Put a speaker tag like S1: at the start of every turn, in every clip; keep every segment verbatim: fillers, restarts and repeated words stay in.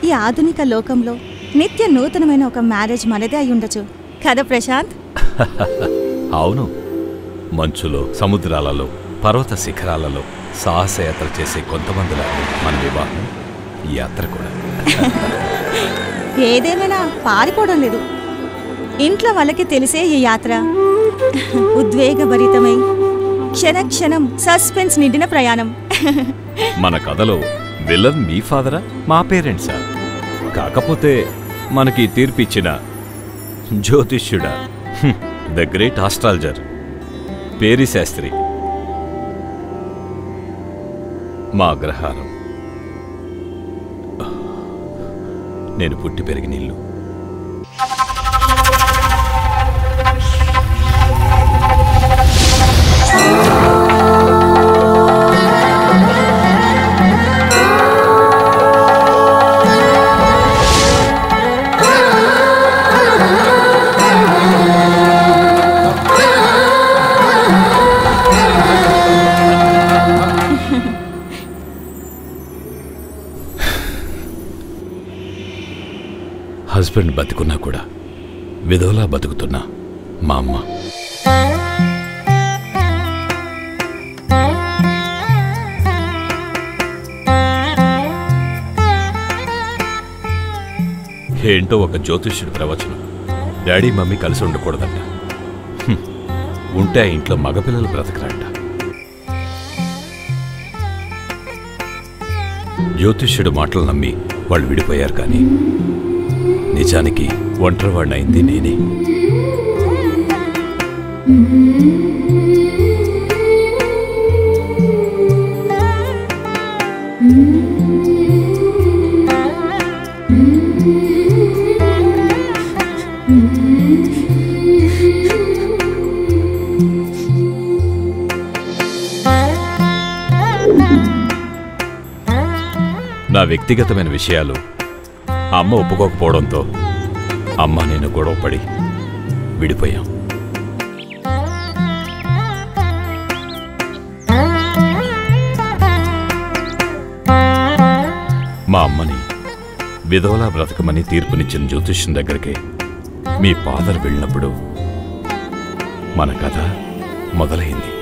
S1: ఆధునిక లోకంలో నిత్య నూతనమైన ఒక మ్యారేజ్ మనదే అయి ఉండొచ్చు కదా ప్రశాంత్?
S2: అవును, మంచులో, సముద్రాలలో, పర్వత శిఖరాలలో సాహసయాత్ర చేసే కొంతమందిలా మన వివాహం, ఈ యాత్ర కూడా.
S1: ఏదేమైనా పారిపోవడం లేదు. ఇంట్లో వాళ్ళకి తెలిసే ఈ యాత్ర ఉద్వేగభరితమై క్షణక్షణం సస్పెన్స్ నిండిన ప్రయాణం.
S2: మన కథలో విలన్ మీ ఫాదరా, మా పేరెంట్సా? కాకపోతే మనకి తీర్పిచ్చిన జ్యోతిష్యుడా, the great astrologer Peri Shastri, మా అగ్రహారం, నేను పుట్టి పెరిగిన ఇల్లు. హస్బెండ్ బతుకున్నా కూడా విధవలా బతుకుతున్నా మా అమ్మ. ఏంటో ఒక జ్యోతిష్యుడి ప్రవచనం, డాడీ మమ్మీ కలిసి ఉండకూడదంట, ఉంటే ఆ ఇంట్లో మగపిల్లలు బ్రతకరంట. జ్యోతిష్యుడు మాటలు నమ్మి వాళ్ళు విడిపోయారు, కానీ నిజానికి ఒంటరివాడినైంది నేనే. నా వ్యక్తిగతమైన విషయాలు అమ్మ ఒప్పుకోకపోవడంతో అమ్మ నేను గొడవపడి విడిపోయాం. మా అమ్మని విధవలా బ్రతకమని తీర్పునిచ్చిన జ్యోతిష్యం దగ్గరికి మీ ఫాదర్ వెళ్ళినప్పుడు మన కథ మొదలైంది.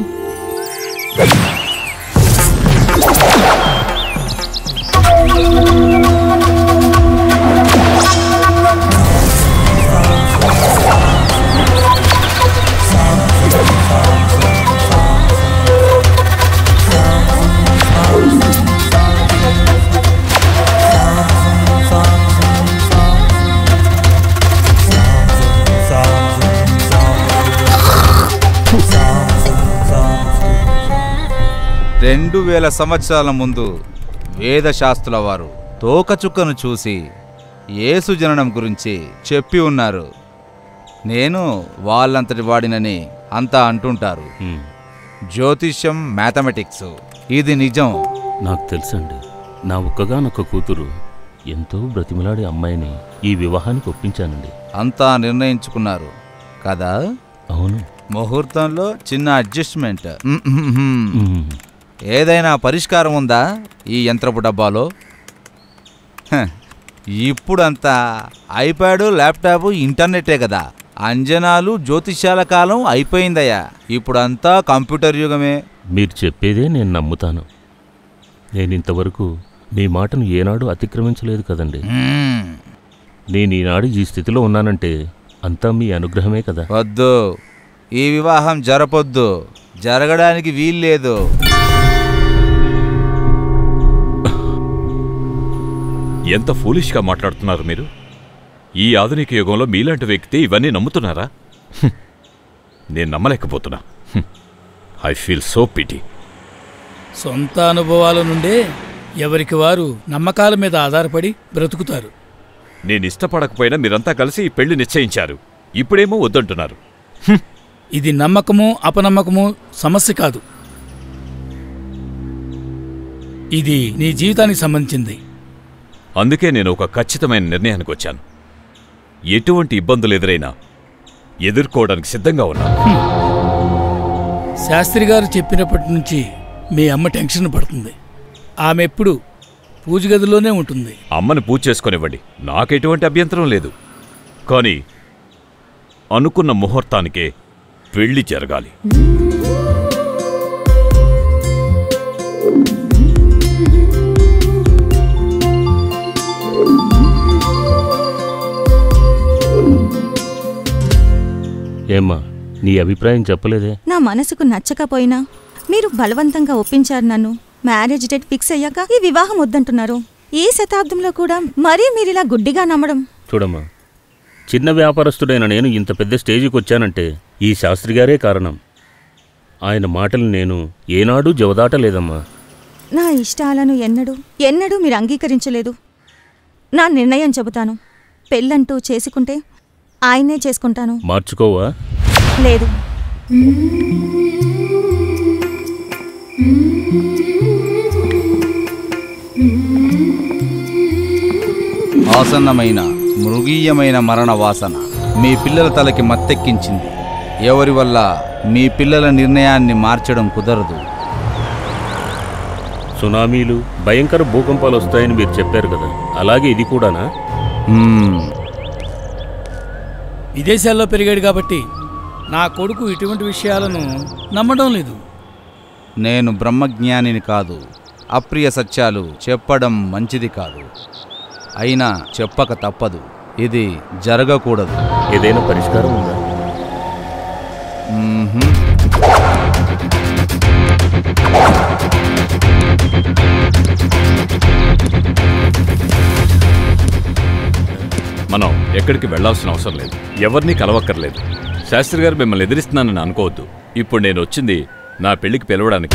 S3: రెండు వేల సంవత్సరాల ముందు వేదశాస్త్రుల వారు తోకచుక్కను చూసి యేసు జననం గురించి చెప్పి ఉన్నారు. నేను వాళ్ళంతటి వాడినని అంతా అంటుంటారు. జ్యోతిష్యం, మ్యాథమెటిక్స్, ఇది నిజం.
S4: నాకు తెలుసండి. నా ఒక్కగానొక్క కూతురు ఎంతో బ్రతిమలాడే అమ్మాయిని ఈ వివాహానికి ఒప్పించానండి.
S3: అంతా నిర్ణయించుకున్నారు కదా?
S4: అవును.
S3: ముహూర్తంలో చిన్న అడ్జస్ట్మెంట్. ఏదైనా పరిష్కారం ఉందా ఈ యంత్రపు డబ్బాలో? ఇప్పుడంతా ఐప్యాడు, ల్యాప్టాప్, ఇంటర్నెటే కదా. అంజనాలు, జ్యోతిష్యాల కాలం అయిపోయిందయ్యా. ఇప్పుడంతా కంప్యూటర్ యుగమే.
S4: మీరు చెప్పేదే నేను నమ్ముతాను. నేను ఇంతవరకు మీ మాటను ఏనాడు అతిక్రమించలేదు కదండి. నేను ఈనాడు ఈ స్థితిలో ఉన్నానంటే అంతా మీ అనుగ్రహమే కదా.
S3: వద్దు, ఈ వివాహం జరపొద్దు, జరగడానికి వీల్లేదు.
S2: ఎంత ఫూలిష్గా మాట్లాడుతున్నారు మీరు. ఈ ఆధునిక యుగంలో మీలాంటి వ్యక్తి ఇవన్నీ నమ్ముతున్నారా? నేను నమ్మలేకపోతున్నా. I feel so pity.
S5: సొంత అనుభవాల నుండే ఎవరికి వారు నమ్మకాల మీద ఆధారపడి బ్రతుకుతారు.
S2: నేను ఇష్టపడకపోయినా మీరంతా కలిసి ఈ పెళ్లి నిశ్చయించారు. ఇప్పుడేమో వద్దంటున్నారు.
S5: ఇది నమ్మకము అపనమ్మకము సమస్య కాదు. ఇది నీ జీవితానికి సంబంధించింది.
S2: అందుకే నేను ఒక ఖచ్చితమైన నిర్ణయానికి వచ్చాను. ఎటువంటి ఇబ్బందులు ఎదురైనా ఎదుర్కోవడానికి సిద్ధంగా ఉన్నాను.
S5: శాస్త్రి గారు చెప్పినప్పటి నుంచి మీ అమ్మ టెన్షన్ పడుతుంది. ఆమె ఎప్పుడు పూజ గదిలోనే ఉంటుంది.
S2: అమ్మని పూజ చేసుకొనివ్వండి, నాకెటువంటి అభ్యంతరం లేదు. కానీ అనుకున్న ముహూర్తానికే పెళ్లి జరగాలి.
S4: ఏమ్మా, నీ అభిప్రాయం చెప్పలేదే?
S1: నా మనసుకు నచ్చకపోయినా మీరు బలవంతంగా ఒప్పించారు నన్ను. మ్యారేజ్ డేట్ ఫిక్స్ అయ్యాక ఈ వివాహం వద్దంటున్నారు. ఈ శతాబ్దంలో కూడా మరీ మీరిలా గుడ్డిగా నమ్మడం.
S4: చూడమ్మా, చిన్న వ్యాపారస్తుడైన నేను ఇంత పెద్ద స్టేజికి వచ్చానంటే ఈ శాస్త్రి గారే కారణం. ఆయన మాటలు నేను ఏనాడూ జవదాటలేదమ్మా.
S1: నా ఇష్టాలను ఎన్నడూ ఎన్నడూ మీరు అంగీకరించలేదు. నా నిర్ణయం చెబుతాను. పెళ్ళంటూ చేసుకుంటే ఆయనే చేసుకుంటాను.
S4: మార్చుకోవా?
S1: లేదు.
S3: ఆసన్నమైన మృగీయమైన మరణ వాసన మీ పిల్లల తలకి మత్తెక్కించింది. ఎవరి వల్ల మీ పిల్లల నిర్ణయాన్ని మార్చడం కుదరదు.
S4: సునామీలు, భయంకర భూకంపాలు వస్తాయని మీరు చెప్పారు కదా, అలాగే ఇది కూడానా?
S3: మ్మ్.
S5: విదేశాల్లో పెరిగాడు కాబట్టి నా కొడుకు ఇటువంటి విషయాలను నమ్మడం లేదు.
S3: నేను బ్రహ్మజ్ఞానిని కాదు. అప్రియ సత్యాలు చెప్పడం మంచిది కాదు. అయినా చెప్పక తప్పదు. ఇది జరగకూడదు.
S4: ఏదైనా పరిష్కారం ఉందా?
S3: మ్మ్హ్.
S2: మనం ఎక్కడికి వెళ్లాల్సిన అవసరం లేదు, ఎవరినీ కలవక్కర్లేదు. శాస్త్రి గారు మిమ్మల్ని ఎదిరిస్తున్నానని అనుకోవద్దు. ఇప్పుడు నేను వచ్చింది నా పెళ్లికి పిలవడానికి.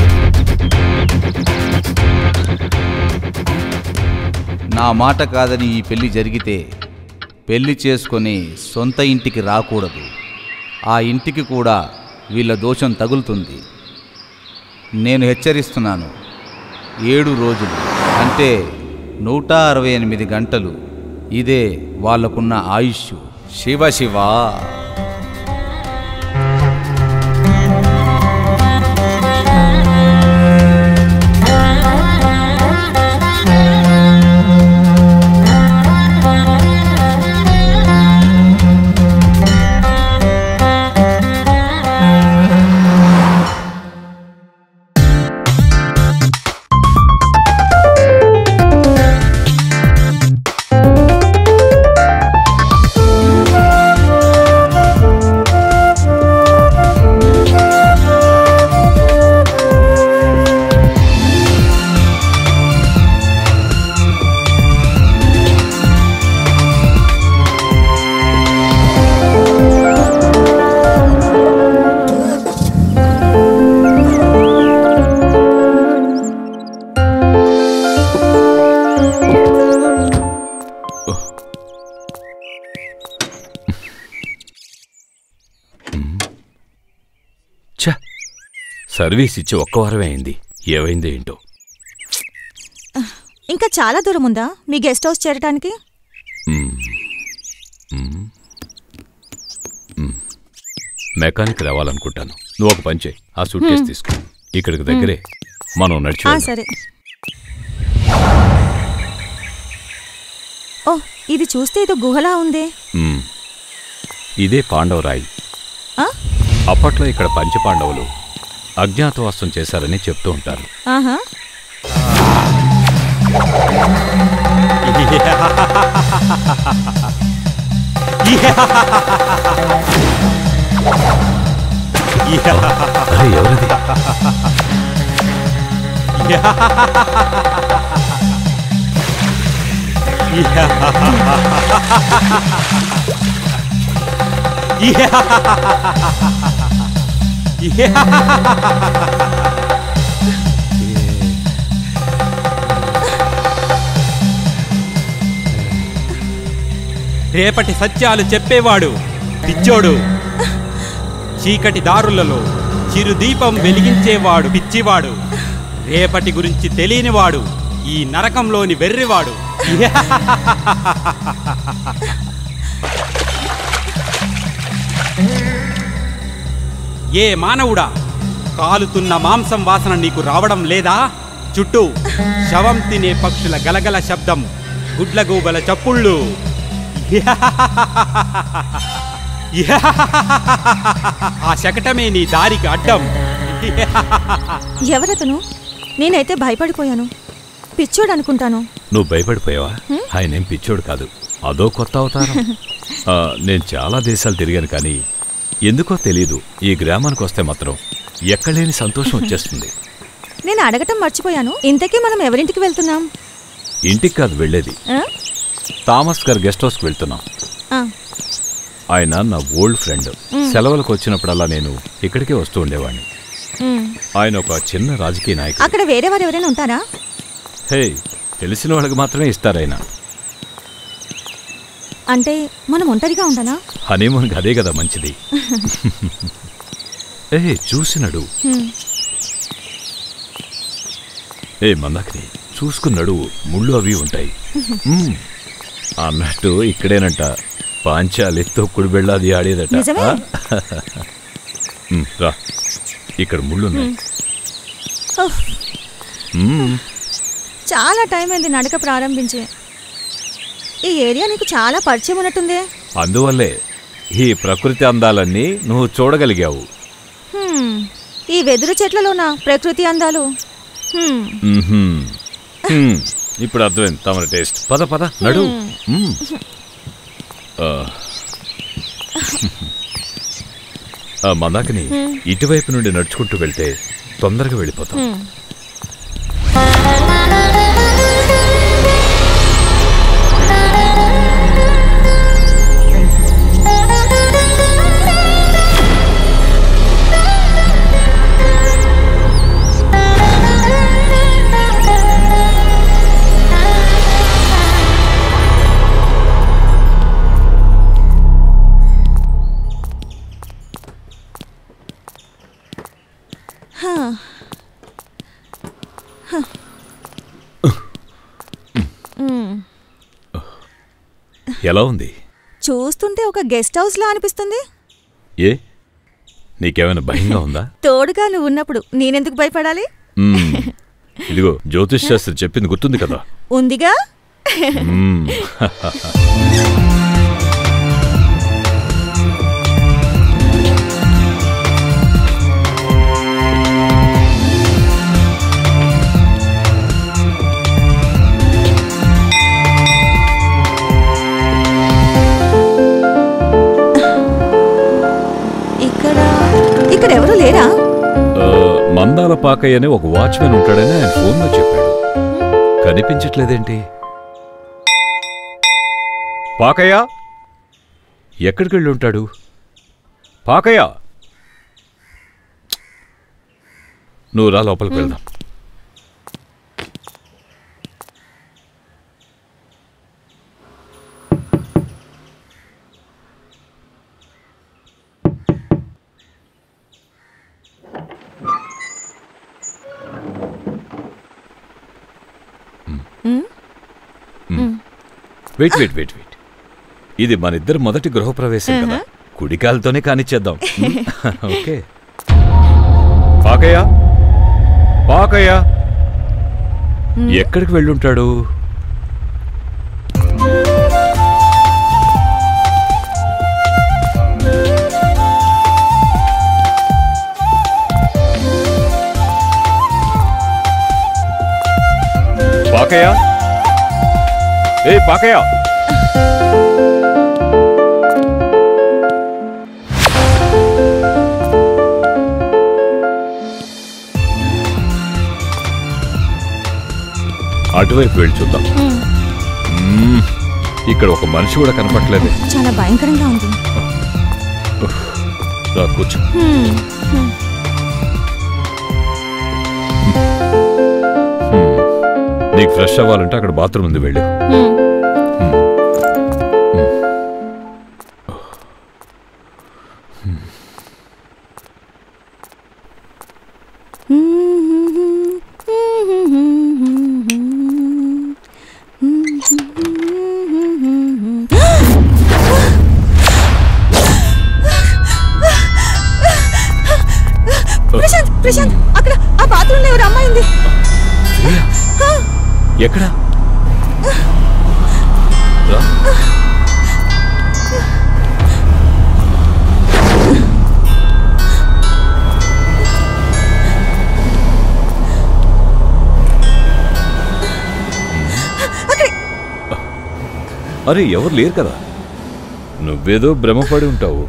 S3: నా మాట కాదని ఈ పెళ్లి జరిగితే పెళ్లి చేసుకొని సొంత ఇంటికి రాకూడదు. ఆ ఇంటికి కూడా వీళ్ళ దోషం తగులుతుంది. నేను హెచ్చరిస్తున్నాను. ఏడు రోజులు అంటే నూట అరవై ఎనిమిది గంటలు ఇదే వాళ్ళకున్న ఆయుష్. శివ శివ.
S2: సర్వీస్ ఇచ్చి ఒక్క వారమే అయింది. ఏమైందో ఏంటో.
S1: ఇంకా చాలా దూరం ఉందా మీ గెస్ట్ హౌస్ చేరటానికి?
S2: మెకానిక్ రావాలనుకుంటాను. నువ్వు ఒక పని చేయి, ఆ సూట్ కేసు తీసుకో. ఇక్కడికి దగ్గరే, మనం నడిచి.
S1: సరే. ఓ, ఇది చూస్తే ఏదో గుహలా ఉందే.
S2: ఇదే పాండవరాయి. అప్పట్లో ఇక్కడ పంచపాండవులు అజ్ఞాతవాసం చేశారని చెప్తూ ఉంటారు.
S1: ఆహా.
S2: ఎవరిది?
S6: రేపటి సత్యాలు చెప్పేవాడు పిచ్చోడు. చీకటి దారులలో చిరుదీపం వెలిగించేవాడు పిచ్చివాడు. రేపటి గురించి తెలియనివాడు ఈ నరకంలోని వెర్రివాడు. ఏ మానవుడా, కాలుతున్న మాంసం వాసన నీకు రావడం లేదా? చుట్టూ శవం తినే పక్షుల గలగల శబ్దం, గుడ్లగూబల చప్పుళ్ళు. ఆ శకటమే నీ దారికి అడ్డం.
S1: ఎవరతను? నేనైతే భయపడిపోయాను. పిచ్చోడు అనుకుంటాను.
S2: నువ్వు భయపడిపోయావా? ఆయనేం పిచ్చోడు కాదు, అదో కొత్త అవతారం. ఆ, నేను చాలా దేశాలు తిరిగాను, కానీ ఎందుకో తెలీదు, ఈ గ్రామానికి వస్తే మాత్రం ఎక్కడలేని సంతోషం వచ్చేస్తుంది.
S1: నేను అడగటం మర్చిపోయాను. ఇంతకీ మనం ఎవరింటికి వెళ్తున్నాం?
S2: ఇంటికి కాదు వెళ్ళేది,
S1: ఆ?
S2: థామస్ గారు గెస్ట్ హౌస్కి వెళ్తున్నాం.
S1: ఆ.
S2: ఆయన నా ఓల్డ్ ఫ్రెండ్. సెలవులకు వచ్చినప్పుడల్లా నేను ఇక్కడికే వస్తూ ఉండేవాడిని.
S1: ఉమ్.
S2: ఆయన ఒక చిన్న రాజకీయ నాయకుడు.
S1: అక్కడ వేరే వారు ఎవరైనా ఉంటారా?
S2: హే, తెలిసిన వాళ్ళకి మాత్రమే ఇస్తారు ఆయన.
S1: అంటే మనం ఒంటరిగా ఉంటానా?
S2: హనీమూన్కి అదే కదా మంచిది. ఏ చూసినడు.
S1: హ్మ్.
S2: ఏ మందాకిని, చూసుకున్నాడు, ముళ్ళు అవి ఉంటాయి. మ్మ్. అన్నట్టు ఇక్కడేనంట పాంచాలి తొక్కుడు బెళ్ళాది ఆడేదట.
S1: నిజమే?
S2: మ్మ్, రా, ఇక్కడ ముళ్ళున్నాయి.
S1: ఉఫ్.
S2: మ్మ్.
S1: చాలా టైం అయింది నడక ప్రారంభించి. ఈ ఏరియా నీకు చాలా పరిచయం ఉన్నట్టుందే.
S2: అందువల్లే ఈ ప్రకృతి అందాలన్నీ నువ్వు చూడగలిగావు.
S1: హ్మ్. ఈ వెదురు చెట్లలోనా ప్రకృతి అందాలు? హ్మ్.
S2: మ్మ్హ్మ్. మ్మ్. ఇప్పుడు అర్థమైంది తమర టేస్ట్. పద పద నడు. మ్మ్. ఆ. ఆ, మందాకిని, ఇటువైపు నుండి నడుచుకుంటూ వెళ్తే తొందరగా వెళ్ళిపోతాం.
S1: హ్మ్.
S2: ఎలా ఉంది?
S1: చూస్తుంటే ఒక గెస్ట్ హౌస్ లా అనిపిస్తుంది.
S2: ఏ, నీకేమైనా భయంగా ఉందా?
S1: తోడుగా నువ్వు ఉన్నప్పుడు నేనెందుకు భయపడాలి?
S2: మ్మ్. ఇదిగో జ్యోతిష్ శాస్త్రి చెప్పింది గుర్తుంది కదా?
S1: ఉందిగా.
S2: మ్మ్.
S1: ఇక్కడ ఇక్కడ ఎవరు లేరా?
S2: ఆ, మందాల పాకయ్య అని ఒక వాచ్మెన్ ఉంటాడని ఆయన ఫోన్లో చెప్పాడు. కనిపించట్లేదేంటి? పాకయ్య ఎక్కడికి వెళ్ళి ఉంటాడు? పాకయ్య, నువ్వు రా, లోపలికి వెళ్దాం. వెయిట్ వెయిట్ వెయిట్ వెయిట్ ఇది మన ఇద్దరు మొదటి గృహప్రవేశం కదా, కుడికాలతోనే కానిచ్చేద్దాం. ఓకే. పాకయ్య, పాకయ్య ఎక్కడికి వెళ్ళుంటాడు? పాకయ్య, ఏ పాకయ్య, అటువైపు వెళ్ళి చూద్దాం. మ్మ్. ఇక్కడ ఒక మనిషి కూడా కనపట్లేదు.
S1: చాలా భయంకరంగా ఉంది.
S2: రా, కూర్చో.
S1: హ్మ్. హ్మ్.
S2: నీకు ఫ్రెష్ అవ్వాలంటే అక్కడ బాత్రూమ్ ఉంది, వెళ్ళు.
S1: హ్మ్. ప్రశాంత్, ప్రశాంత్, అక్కడ ఆ బాత్రూంలో ఎవరు అమ్మాయి ఉంది.
S2: ఎక్కడా? అరే ఎవరు లేరు కదా, నువ్వేదో భ్రమపడి ఉంటావు.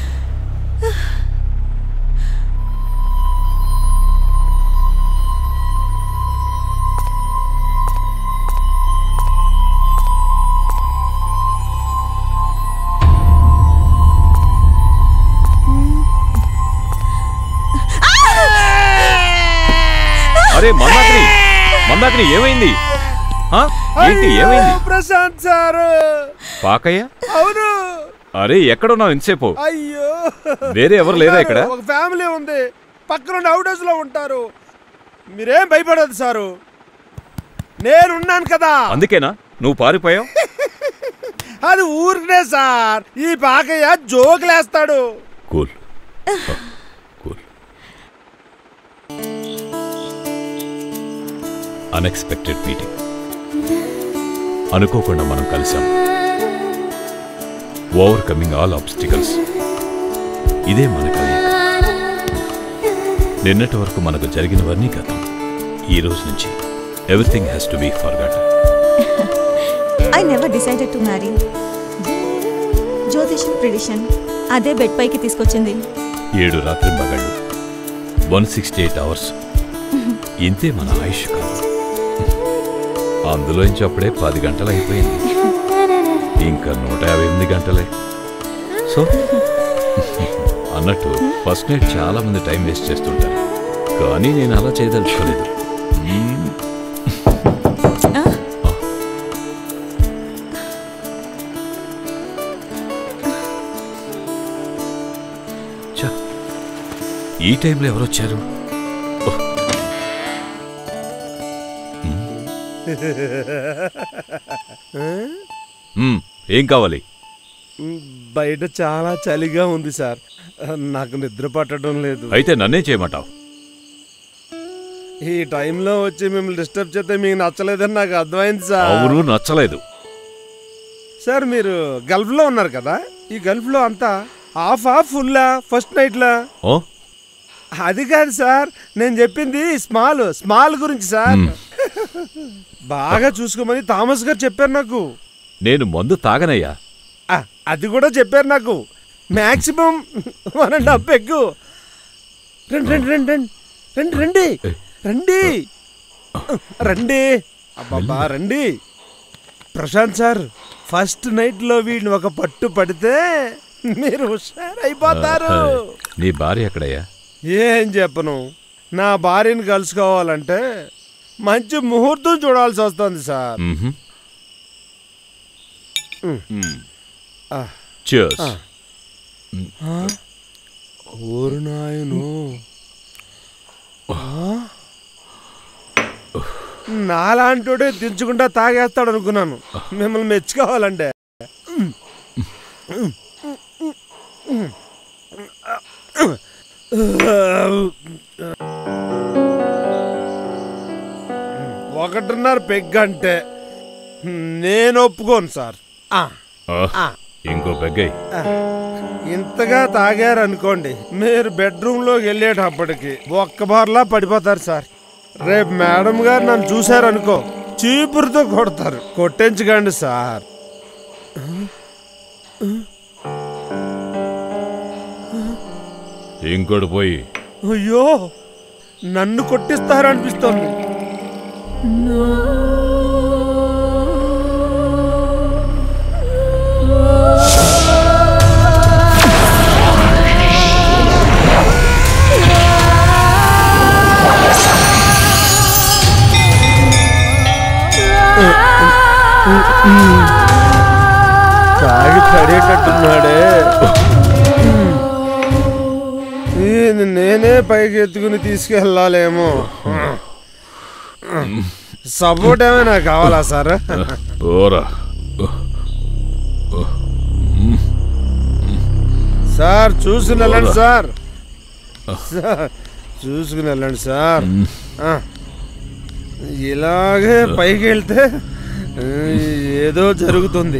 S2: అరే మందాకిని, మందాకిని ఏమైంది? ఏంటి ఏమైంది?
S7: ప్రశాంత్ సార్.
S2: పాకయ్య?
S7: అవును.
S2: అరే ఎక్కడున్నావు ఇంతసేపు?
S7: అయ్యో
S2: వేరే ఎవరు లేరా ఇక్కడ?
S7: ఒక ఫ్యామిలీ ఉంది, పక్కన అవుట్ హౌస్ లో ఉంటారు. మీరేం భయపడదు సారు, నేనున్నాను కదా.
S2: అందుకేనా నువ్వు పారిపోయావు?
S7: అది ఊరికనే సార్, ఈ పాకయ్య జోకులేస్తాడు.
S2: Cool cool. అన్ఎక్స్పెక్టెడ్ మీటింగ్, అనుకోకుండా మనం కలిసాం. ఓవర్కమింగ్ ఆల్ ఆబ్స్టికల్స్, ఇదే మన కలయిక. నిన్నటి వరకు మనకు జరిగినవన్నీ గతం. ఈ రోజు నుంచి everything has to be forgotten.
S1: I never decided to marry. జ్యోతిషం ప్రిడిషన్ అదే బెడ్ పైకి తీసుకొచ్చింది.
S2: ఏడు రాత్రి మగళ్ళు, వన్ సిక్స్టీ ఎయిట్ అవర్స్, ఇంతే మన ఆయుష్ కాలం. అందులోంచి అప్పుడే పది గంటలు అయిపోయింది, ఇంకా నూట యాభై ఎనిమిది గంటలే. సో అన్నట్టు ఫస్ట్ నైట్ చాలా మంది టైం వేస్ట్ చేస్తుంటారు, కానీ నేను అలా చేయదలుచుకోలేదు. ఈ టైంలో ఎవరొచ్చారు? ఏం కావాలి?
S7: బయట చాలా చలిగా ఉంది సార్, నాకు నిద్ర పట్టడం లేదు.
S2: అయితే నన్నే చేయమంటావు?
S7: ఈ టైంలో వచ్చి మిమ్మల్ని డిస్టర్బ్ చేస్తే మీకు నచ్చలేదని నాకు అర్థమైంది సార్.
S2: అవును, నచ్చలేదు
S7: సార్. మీరు గల్ఫ్ లో ఉన్నారు కదా, ఈ గల్ఫ్ లో అంతా హాఫ్ హాఫ్ ఫుల్లా ఫస్ట్ నైట్ లా? అది కాదు సార్, నేను చెప్పింది స్మాల్ స్మాల్ గురించి సార్. బాగా చూసుకోమని థామస్ గారు చెప్పారు నాకు.
S2: నేను మందు తాగనయ్యా.
S7: అది కూడా చెప్పారు నాకు. Maximum one and half peg. రండి రండి రండి రండి రండి రండి రండి అబ్బాబా రండి. ప్రశాంత్ సార్, ఫస్ట్ నైట్ లో వీడిని ఒక పట్టు పడితే మీరు హుషారైపోతారు.
S2: నీ భార్య ఎక్కడయ్యా?
S7: ఏం చెప్పను, నా భార్యను కలుసుకోవాలంటే మంచి ముహూర్తం చూడాల్సి వస్తుంది సార్. ఊరు నాయను, నాలాంటోడే దించకుండా తాగేస్తాడు అనుకున్నాను. మిమ్మల్ని మెచ్చుకోవాలంటే ఒకటిన్నర పెగ్ అంటే నేను ఒప్పుకోను సార్.
S2: ఇంకో పెగ్గై.
S7: ఇంతగా తాగారనుకోండి, మీరు బెడ్రూమ్ లోకి వెళ్ళేటప్పటికి ఒక్క బార్లా పడిపోతారు సార్. రేపు మేడం గారు నన్ను చూసారనుకో, చీపురుతో కొడతారు. కొట్టించకండి సార్.
S2: ఇంకోటి పోయి.
S7: అయ్యో, నన్ను కొట్టిస్తారనిపిస్తోంది. తాగి పడేటట్టున్నాడే. నేనే పైకి ఎత్తుకుని తీసుకెళ్ళాలేమో. సపోర్ట్ ఏమైనా కావాలా సార్? సార్ చూసుకుని వెళ్ళండి సార్. చూసుకుని వెళ్ళండి సార్. ఇలాగే పైకి వెళ్తే ఏదో జరుగుతుంది.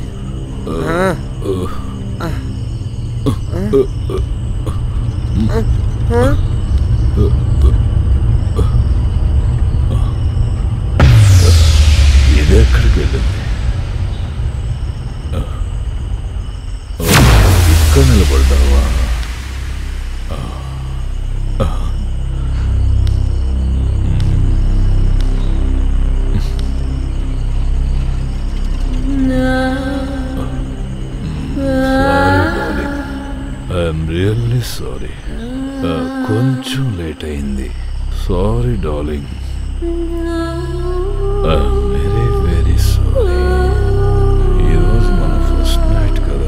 S2: ఇది ఎక్కడికి వెళ్ళింది? ఇక్కడ నిలబడ్డావా? I'm really sorry. కొంచెం లేట్ అయింది. Sorry darling. I'm very very sorry. ఈరోజు మన ఫస్ట్ నైట్ కదా.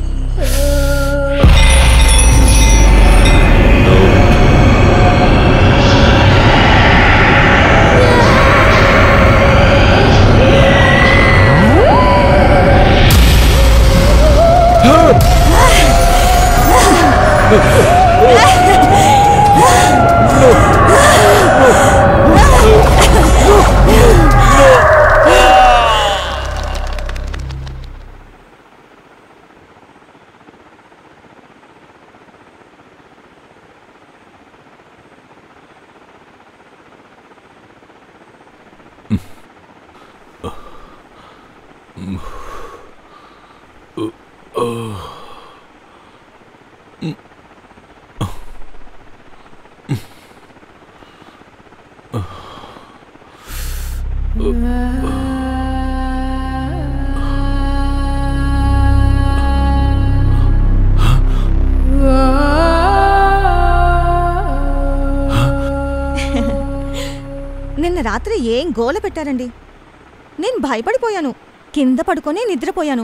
S1: నిన్న రాత్రి ఏం గోల పెట్టారండి. నేను భయపడిపోయాను. కింద పడుకొని నిద్రపోయాను.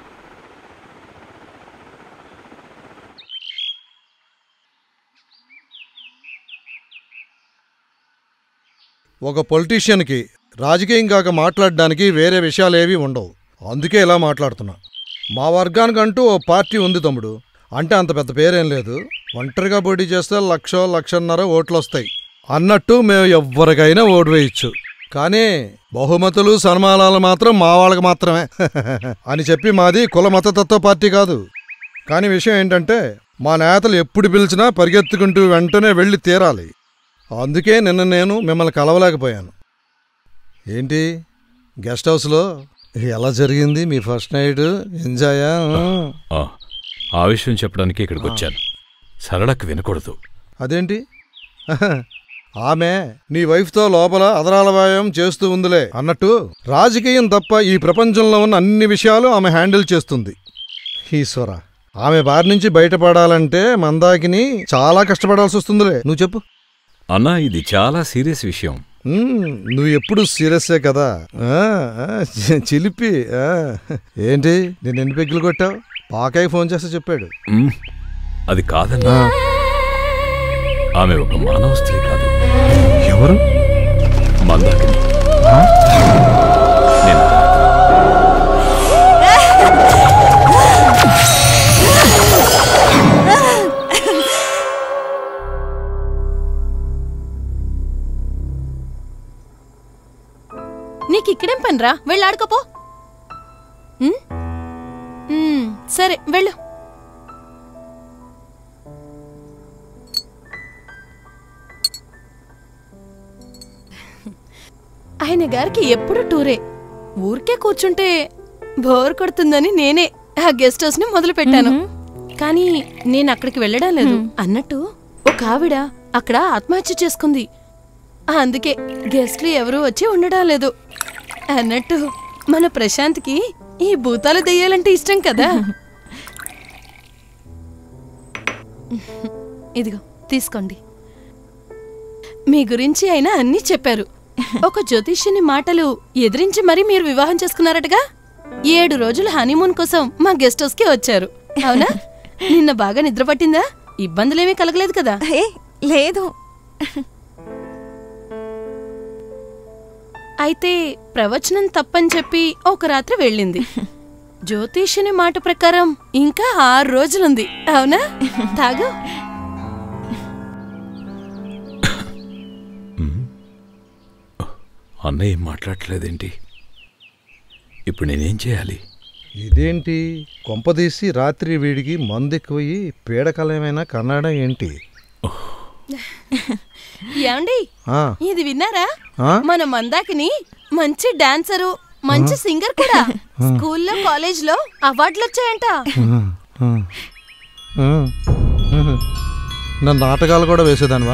S8: ఒక పొలిటీషియన్కి రాజకీయం కాక మాట్లాడడానికి వేరే విషయాలేవీ ఉండవు. అందుకే ఇలా మాట్లాడుతున్నా. మా వర్గానికంటూ ఓ పార్టీ ఉంది తమ్ముడు. అంటే అంత పెద్ద పేరేం లేదు. ఒంటరిగా పోటీ చేస్తే లక్షో లక్షన్నర ఓట్లు వస్తాయి అన్నట్టు మేము ఎవ్వరికైనా ఓటు వేయచ్చు. కానీ బహుమతులు సన్మానాలు మాత్రం మా వాళ్ళకి మాత్రమే అని చెప్పి మాది కుల మతతత్వ పార్టీ కాదు. కానీ విషయం ఏంటంటే మా నేతలు ఎప్పుడు పిలిచినా పరిగెత్తుకుంటూ వెంటనే వెళ్ళి తీరాలి. అందుకే నిన్న నేను మిమ్మల్ని కలవలేకపోయాను. ఏంటి గెస్ట్ హౌస్లో ఎలా జరిగింది మీ ఫస్ట్ నైట్? ఎంజాయా?
S2: ఆ విషయం చెప్పడానికి ఇక్కడికి వచ్చాను. సరళకు వినకూడదు.
S8: అదేంటి? ఆమె నీ వైఫ్తో లోపల అదరాల వ్యాయామం చేస్తూ ఉందిలే అన్నట్టు రాజకీయం తప్ప ఈ ప్రపంచంలో ఉన్న అన్ని విషయాలు ఆమె హ్యాండిల్ చేస్తుంది. ఈశ్వర, ఆమె బారి నుంచి బయటపడాలంటే మందాకిని చాలా కష్టపడాల్సి వస్తుందిలే. నువ్వు చెప్పు
S2: అన్నా, ఇది చాలా సీరియస్ విషయం.
S8: నువ్వు ఎప్పుడు సీరియస్సే కదా. చిలిపి. ఏంటి నేను ఎన్ని పెగ్గులు కొట్టావు? పాకాయి ఫోన్ చేస్తే చెప్పాడు.
S2: అది కాదన్నా, ఆమె ఒక మానవ స్త్రీ కాదు.
S8: ఎవరు?
S2: మందాకిని.
S9: నీకిక్కడేం పనిరా? వెళ్ళాడుకోపో. సరే వెళ్ళు. ఆయన గారికి ఎప్పుడు టూరే. ఊరికే కూర్చుంటే బోర్ కొడుతుందని నేనే ఆ గెస్ట్ హౌస్ ని మొదలు పెట్టాను. కానీ నేను అక్కడికి వెళ్ళడం లేదు. అన్నట్టు ఒక ఆవిడ అక్కడ ఆత్మహత్య చేసుకుంది. అందుకే గెస్ట్లు ఎవరూ వచ్చి ఉండడం లేదు. అన్నట్టు మన ప్రశాంత్కి ఈ భూతాలు దెయ్యాలంటే ఇష్టం కదా. ఇదిగో తీసుకోండి. మీ గురించి అయినా అన్నీ చెప్పారు. ఒక జ్యోతిష్యుని మాటలు ఎదిరించి మరీ మీరు వివాహం చేసుకున్నారటగా. ఏడు రోజులు హనీమూన్ కోసం మా గెస్ట్ హౌస్ కి వచ్చారు. అవునా? నిన్న బాగా నిద్ర పట్టిందా? ఇబ్బందులేమీ కలగలేదు కదా?
S1: లేదు.
S9: అయితే ప్రవచనం తప్పని చెప్పి ఒక రాత్రి వెళ్ళింది. జ్యోతిష్యుని మాట ప్రకారం ఇంకా ఆరు రోజులుంది. అవునా? తాగు.
S2: అన్నయ్య ఏం మాట్లాడట్లేదేంటి? ఇప్పుడు నేనేం చేయాలి?
S8: ఇదేంటి కొంపదీసి రాత్రి వీడికి మందెక్కువయి పీడకలమైనా కన్నాడా ఏంటి?
S9: ఏమండి
S8: ఆ,
S9: ఇది విన్నారా?
S8: ఆ?
S9: మన మందాకిని మంచి డాన్సరు, మంచి సింగర్ కూడా. స్కూల్లో కాలేజ్ లో అవార్డులు వచ్చాయంట.
S8: ఆ, ఆ, ఆ. నా నాటకాలు కూడా వేసేదానివా?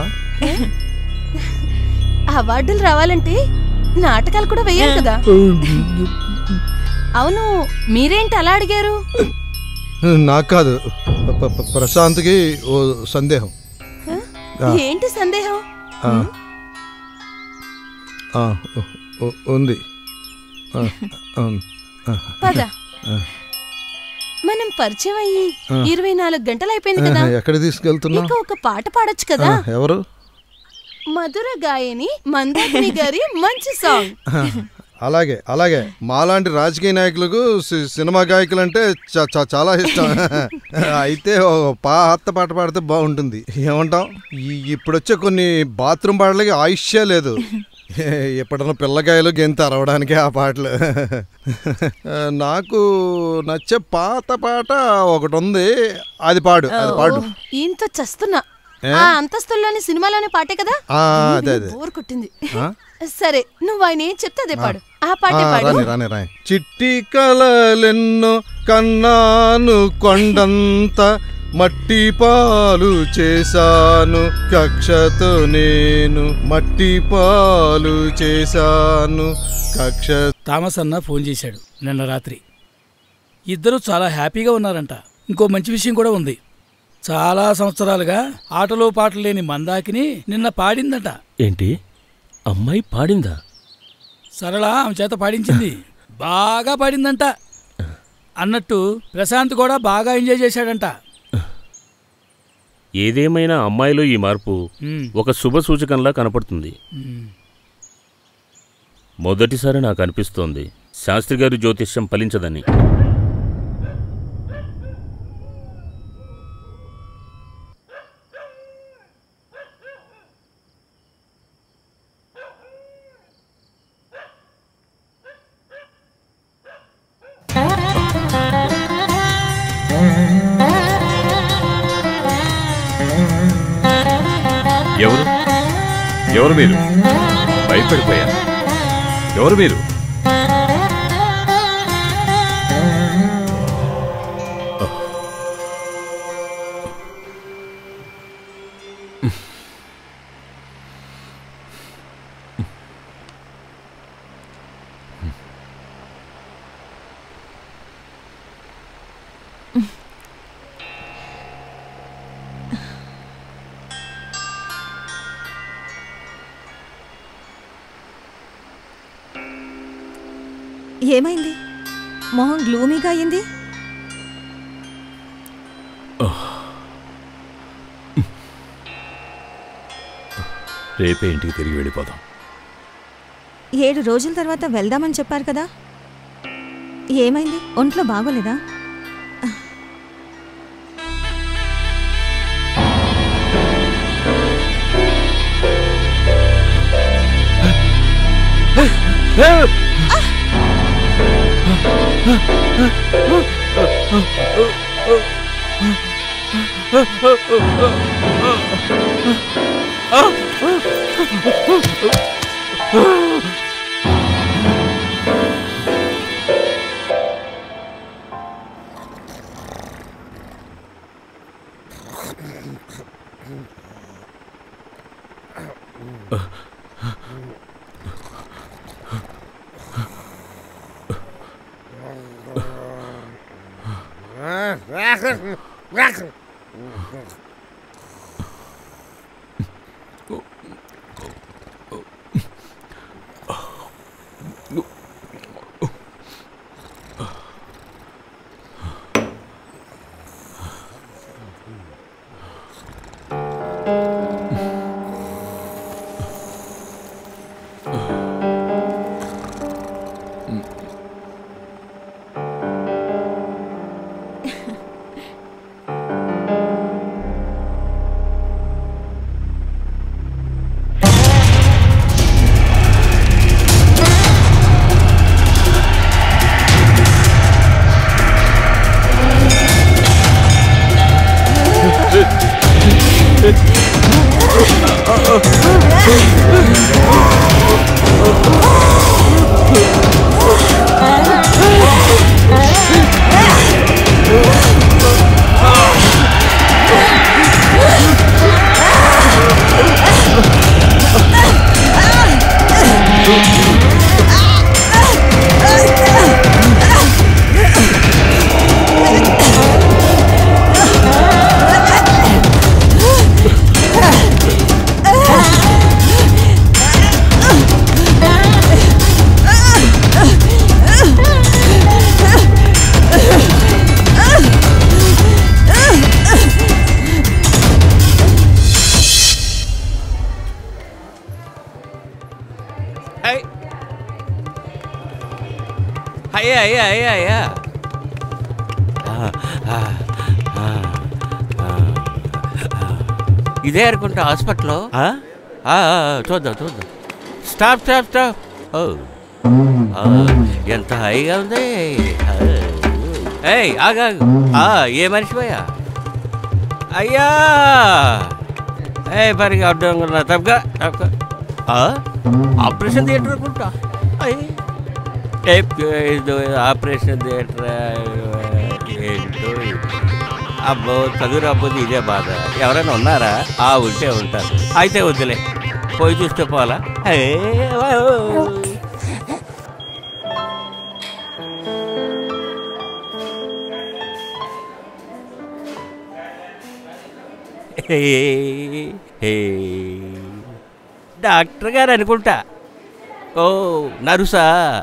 S9: అవార్డులు రావాలంటే నాటకాలు కూడా వేయాలి కదా. అవును, మీరేంటి అలా అడిగారు?
S8: నాకు కాదు, ప- ప- ప్రశాంత్కి ఓ సందేహం. ఆ.
S9: ఏంటి సందేహం?
S8: ఆ. ఆ, ఉ- ఉ- ఉంది. ఆ, అవును. ఆ,
S9: పద,
S8: ఆ.
S9: మనం పరిచయం అయ్యి
S8: ఆ.
S9: ఇరవై నాలుగు గంటలు అయిపోయింది కదా.
S8: ఎక్కడికి తీసుకెళ్తున్నా?
S9: ఇక ఒక పాట పాడొచ్చు కదా.
S8: ఎవరు?
S9: మధుర గాయని మందాకిని గారి మంచి సాంగ్.
S8: అలాగే అలాగే మాలాంటి రాజకీయ నాయకులకు సి- సినిమా గాయకులు అంటే చ- చ- చాలా ఇష్టం. అయితే ఓ పాత పాట పాడితే బాగుంటుంది. ఏమంటాం? ఈ- ఇప్పుడొచ్చే కొన్ని బాత్రూమ్ పాటలకి ఆయుష్యే లేదు. ఎప్పుడన్నా పిల్లకాయలు గెంత అరవడానికి ఆ పాటలు. నాకు నచ్చే పాత పాట ఒకటి ఉంది, అది పాడు, అది పాడు.
S9: ఇంత చస్తున్నా. ఆ అంతస్తుల్లోని సినిమాలోని పాటే కదా.
S8: ఆ, అదే అదే.
S9: బోర్ కొట్టింది.
S8: ఆ?
S9: సరే, నువ్వు ఆయన ఏం చెప్తే అదే పాడు. ఆ పాటే
S8: ఆ,
S9: పాడు.
S8: రాని రాని రాని. చిట్టి కలలెన్నో కన్నాను కొండంత, మట్టి పాలు చేశాను కక్షతో నేను, మట్టి పాలు చేశాను కక్ష.
S5: థామస్ అన్న ఫోన్ చేశాడు నిన్న రాత్రి. ఇద్దరూ చాలా హ్యాపీగా ఉన్నారంట. ఇంకో మంచి విషయం కూడా ఉంది. చాలా సంవత్సరాలుగా ఆటలో పాటలు లేని మందాకిని నిన్న పాడిందట.
S4: ఏంటి, అమ్మాయి పాడిందా?
S5: సరళ ఆమె చేత పాడించింది. బాగా పాడిందంట. అన్నట్టు ప్రశాంత్ కూడా బాగా ఎంజాయ్ చేశాడంట.
S4: ఏదేమైనా అమ్మాయిలో ఈ మార్పు
S5: ఉమ్,
S4: ఒక శుభ సూచకంలా కనపడుతుంది.
S5: ఉమ్.
S4: మొదటిసారి నాకు అనిపిస్తోంది శాస్త్రి గారి జ్యోతిష్యం ఫలించదని.
S2: ఎవరు ఎవరు మీరు? భయపడిపోయాను. ఎవరు మీరు?
S1: ఏమైంది? మొహం గ్లూమీగా అయింది.
S2: రేపే ఇంటికి తిరిగి వెళ్ళిపోదాం.
S1: ఏడు రోజుల తర్వాత వెళ్దామని చెప్పారు కదా. ఏమైంది? ఒంట్లో బాగోలేదా?
S10: అయ్యా అయ్యా అయ్యా అయ్యా ఇదే అనుకుంటా హాస్పిటల్లో. చూద్దాం చూద్దాం. Stop stop stop. ఓ ఎంత హాయిగా ఉంది. ఏయ్ ఆగా, ఏ మనిషిపోయా అయ్యా. ఏ పరిగా అడ్డం తప్పగా తప్పగా ఆపరేషన్ థియేటర్ అనుకుంటా. ఆపరేషన్ థియేటర్ ఏంటో. అబ్బో చదువు రాబోదు ఇదే బాధ. ఎవరైనా ఉన్నారా? ఆ ఉంటే ఉంటారు. అయితే వద్దులే, పోయి చూస్తే పోలా. డాక్టర్ గారు అనుకుంటా. ఓ నరుసా?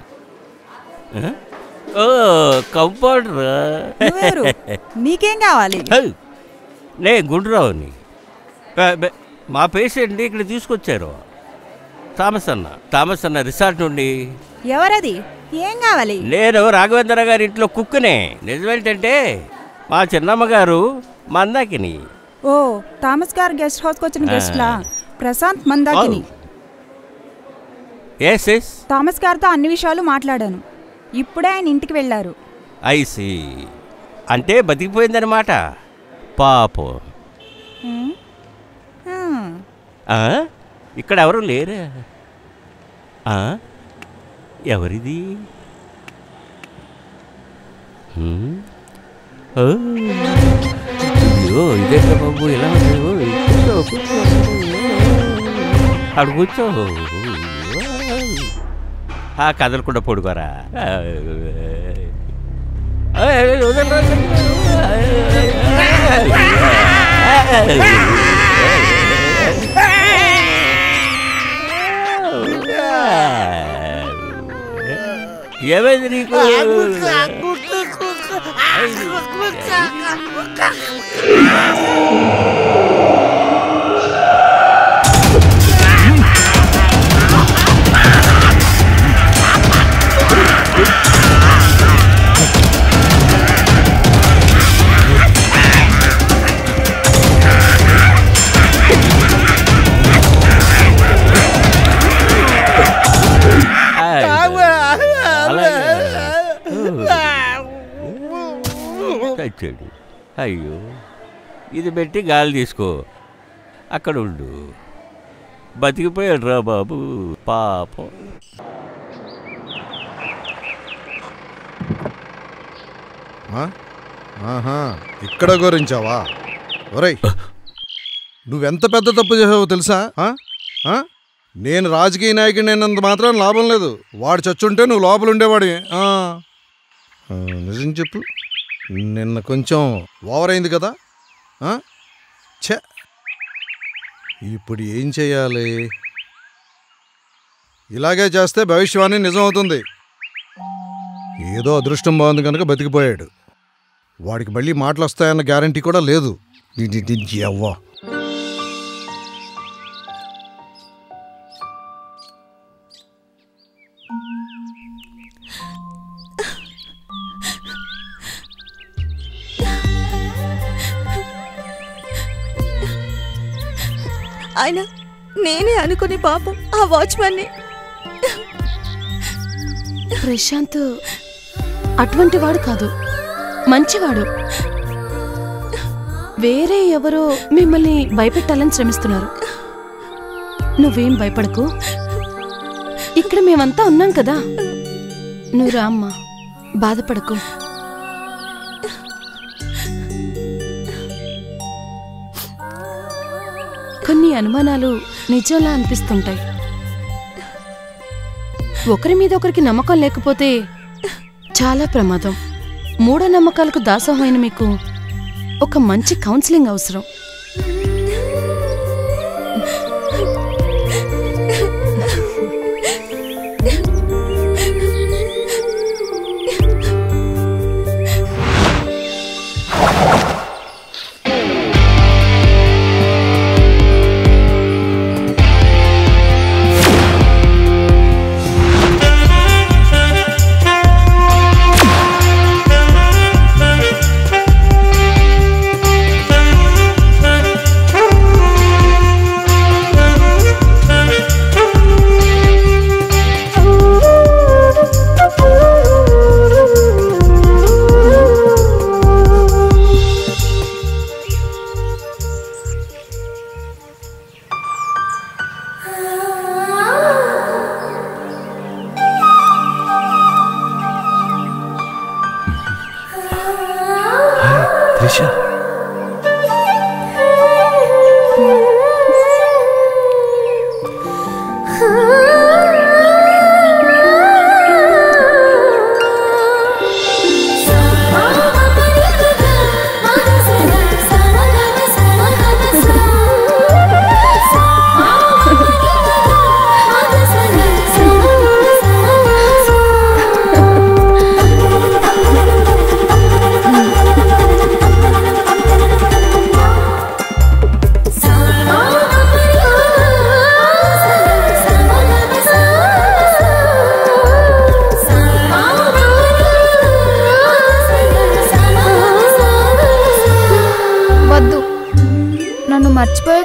S10: ఓ కంపౌండర్.
S1: నీకేం కావాలి?
S10: నే గుండ్రావుని. మా పేషెంట్ని ఇక్కడ తీసుకొచ్చారు. థామస్ అన్న థామస్ అన్న రిసార్ట్ నుండి.
S1: ఎవరది? ఏం కావాలి?
S10: నేను రాఘవేంద్ర గారి ఇంట్లో కుక్కునే. నిజమేంటంటే మా చిన్నమ్మ గారు మందాకిని.
S1: ఓ థామస్ గారు గెస్ట్ హౌస్కి వచ్చిన గెస్ట్లా? Prashanth Mandakini.
S10: Yes yes
S1: Thomas గారితో అన్ని విషయాలు మాట్లాడాను. ఇప్పుడే ఆయన ఇంటికి వెళ్ళారు.
S10: ఐసి అంటే బతికిపోయిందన్నమాట. పాపం. ఇక్కడ ఎవరు లేరా? ఎవరిది? అయ్యో ఇదే బాబు, ఎలా ఉంది? కూర్చో కూర్చో అడు కూర్చో. ఆ కదలకుండా పడుకోరా. ఏమైంది నీకు? చచ్చాడు. అయ్యో ఇది పెట్టి గాలి తీసుకో, అక్కడ ఉండు. బతికిపోయాడు రా బాబు, పాపం.
S8: ఇక్కడ గురించావా? ఒరేయ్, నువ్వెంత పెద్ద తప్పు చేసావో తెలుసా? నేను రాజకీయ నాయకుడిని అయినంత మాత్రం లాభం లేదు. వాడు చచ్చుంటే నువ్వు లోపల ఉండేవాడి. నిజం చెప్పు, నిన్న కొంచెం ఓవర్ అయింది కదా? ఛే, ఇప్పుడు ఏం చెయ్యాలి? ఇలాగే చేస్తే భవిష్యవాణి నిజం అవుతుంది. ఏదో అదృష్టం బాగుంది కనుక బతికిపోయాడు. వాడికి మళ్ళీ మాటలు వస్తాయన్న గ్యారంటీ కూడా లేదు. అవ్వా,
S1: ఆయన నేనే అనుకుని పాపం ఆ వాచ్మెన్ని.
S9: ప్రశాంత్ అటువంటి వాడు కాదు, మంచివాడు. వేరే ఎవరో మిమ్మల్ని భయపెట్టాలని శ్రమిస్తున్నారు. నువ్వేం భయపడకు, ఇక్కడ మేమంతా ఉన్నాం కదా. నువ్వు రా అమ్మా, బాధపడకు. కొన్ని అనుమానాలు నిజంలా అనిపిస్తుంటాయి. ఒకరి మీద ఒకరికి నమ్మకం లేకపోతే చాలా ప్రమాదం. మూఢనమ్మకాలకు దాసోహమైన మీకు ఒక మంచి కౌన్సిలింగ్ అవసరం.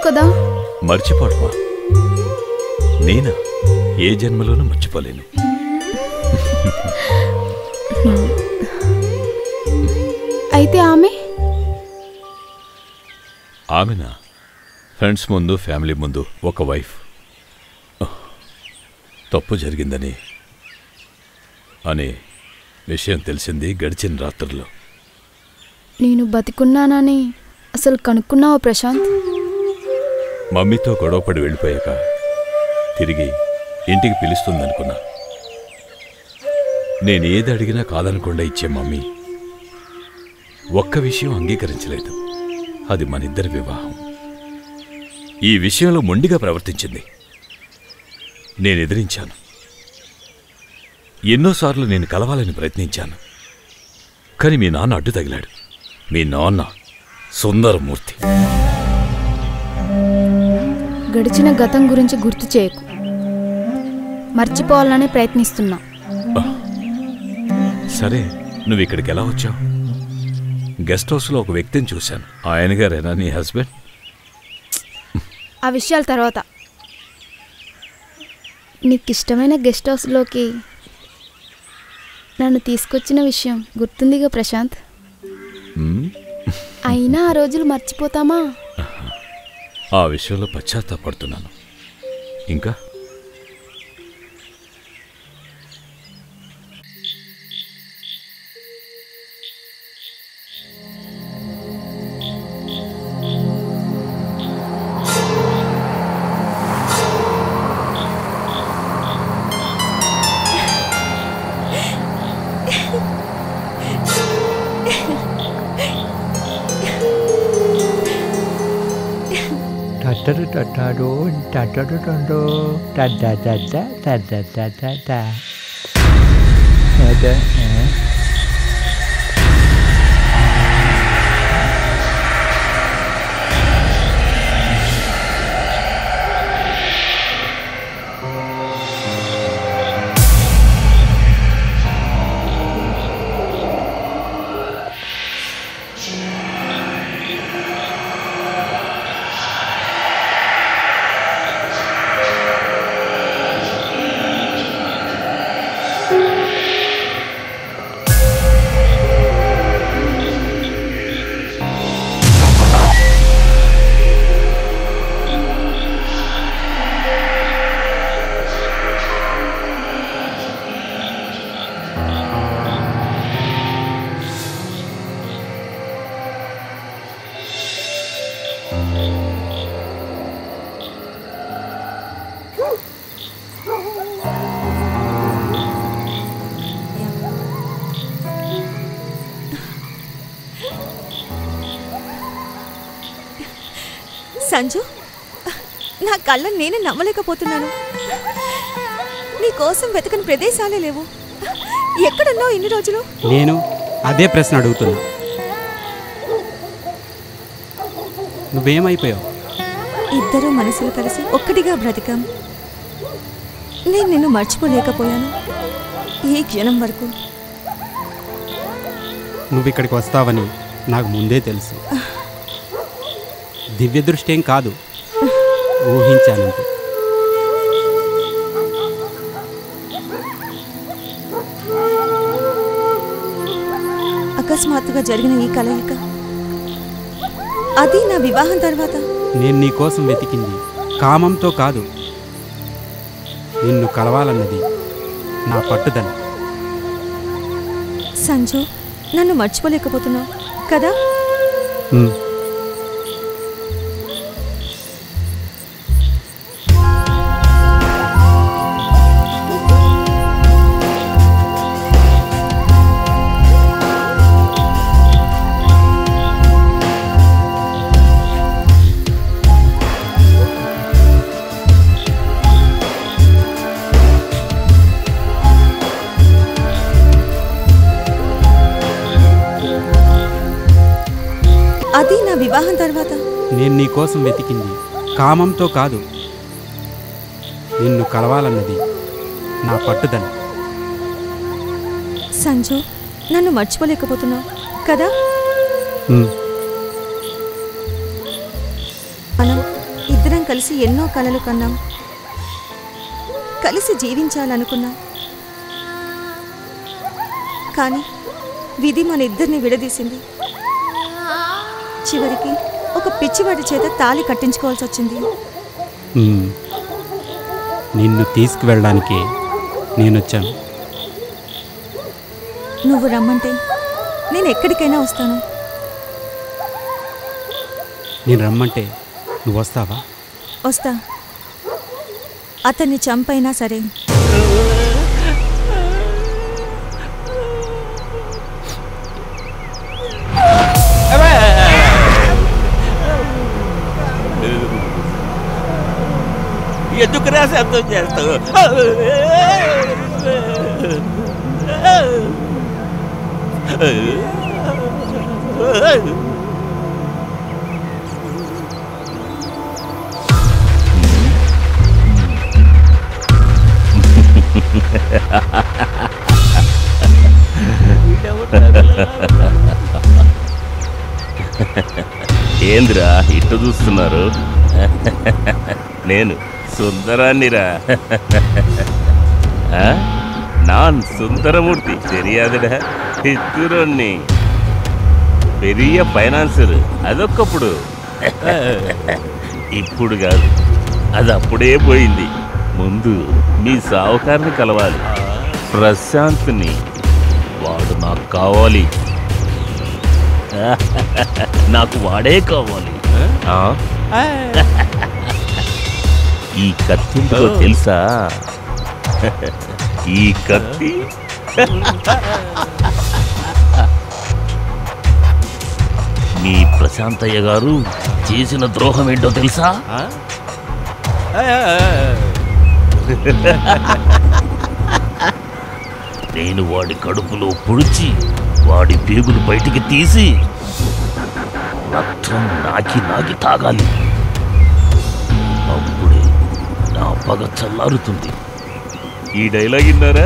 S11: కదా.
S2: మర్చిపోవడమా? నేనా? ఏ జన్మలోనూ మర్చిపోలేను.
S11: అయితే ఆమె
S2: ఆమెనా? ఫ్రెండ్స్ ముందు, ఫ్యామిలీ ముందు ఒక వైఫ్. తప్పు జరిగిందని అనే విషయం తెలిసింది గడిచిన రాత్రుల్లో.
S11: నేను బతికున్నానని అసలు కనుక్కున్నావా ప్రశాంత్?
S2: మమ్మీతో గొడవపడి వెళ్ళిపోయాక తిరిగి ఇంటికి పిలుస్తుందనుకున్నా. నేనేది అడిగినా కాదనకుండా ఇచ్చే మమ్మీ ఒక్క విషయం అంగీకరించలేదు. అది మనిద్దరి వివాహం. ఈ విషయంలో మొండిగా ప్రవర్తించింది. నేను ఎదిరించాను. ఎన్నోసార్లు నేను కలవాలని ప్రయత్నించాను. కానీ మీ నాన్న అడ్డు తగిలాడు. మీ నాన్న సుందరమూర్తి.
S11: గడిచిన గతం గురించి గుర్తు చేయకు. మర్చిపోవాలని ప్రయత్నిస్తున్నా.
S2: సరే, నువ్వు ఇక్కడికి ఎలా వచ్చావు? గెస్ట్ హౌస్లో ఒక వ్యక్తిని చూశాను. ఆయన గారేనా నీ హస్బెండ్?
S11: ఆ విషయాల తర్వాత. నీకు ఇష్టమైన గెస్ట్ హౌస్లోకి నన్ను తీసుకొచ్చిన విషయం గుర్తుందిగా ప్రశాంత్? అయినా ఆ రోజులు మర్చిపోతామా?
S2: ఆ విషయంలో పశ్చాత్తాపడుతున్నాను. ఇంకా
S12: Tattara tattaro, tattara tando, tada tada tada tada tada. Ada, eh?
S1: Sanju, నా కళ్ళను నేను నమ్మలేకపోతున్నాను. నీ కోసం వెతకని ప్రదేశాలే లేవు. ఎక్కడున్నావు ఇన్ని రోజులు?
S13: నేను అదే ప్రశ్న అడుగుతున్నా. నువ్వేమైపోయావు?
S1: ఇద్దరు మనసులు కలిసి ఒక్కటిగా బ్రతికాం. నేను నిన్ను మర్చిపోలేకపోయాను ఈ క్షణం వరకు.
S13: నువ్వు ఇక్కడికి వస్తావని నాకు ముందే తెలుసు. దివ్య దృష్టి ఏం కాదు, ఊహించానంతే.
S1: అకస్మాత్తుగా జరిగిన ఈ కలయిక, అది నా వివాహం తర్వాత.
S13: నేను నీ కోసం వెతికింది కామంతో కాదు, నిన్ను కలవాలన్నది నా పట్టుదల.
S1: సంజు, నన్ను మర్చిపోలేకపోతున్నావు కదా? అది నా వివాహం తర్వాత.
S13: నేను నీ కోసం వెతికింది కామంతో కాదు, నిన్ను కలవాలన్నది నా పట్టుదల.
S1: సంజు, నన్ను మర్చిపోలేకపోతున్నావు కదా? మనం కలిసి ఎన్నో కలలు కన్నాం, కలిసి జీవించాలనుకున్నాం. కానీ విధి మన ఇద్దరిని విడదీసింది. చివరికి ఒక పిచ్చివాడి చేత తాళి కట్టించుకోవాల్సి వచ్చింది.
S13: ఉమ్, నిన్ను తీసుకువెళ్ళడానికి నేనొచ్చాను.
S1: నువ్వు రమ్మంటే నేను ఎక్కడికైనా వస్తాను.
S13: నేను రమ్మంటే నువ్వు వస్తావా?
S1: వస్తా. అతన్ని చంపైనా సరే.
S10: ఎందుకు రా శబ్దం చేస్తావు?
S4: ఏంద్రా ఇట్టు చూస్తున్నారు? నేను సుందరాన్నిరా. நான் சுந்தரமூர்த்தி தெரியாதுடா. చిత్తూరుని పెరియ ఫైనాన్సర్ అదొక్కప్పుడు. ఇప్పుడు కాదు, అది అప్పుడే పోయింది. ముందు మీ సావుకారిని కలవాలి, ప్రశాంత్ని. వాడు నాకు కావాలి, నాకు వాడే కావాలి. ఈ కత్తితో తెలుసా? ఈ కత్తి మీ ప్రశాంతయ్య గారు చేసిన ద్రోహం ఏంటో తెలుసా? నేను వాడి కడుపులో పొడిచి వాడి పేగులు బయటికి తీసి రక్తం నాకి నాకి తాగాలి. అప్పుడే నా పగ చల్లారుతుంది. ఈ డైలాగ్ విన్నారా?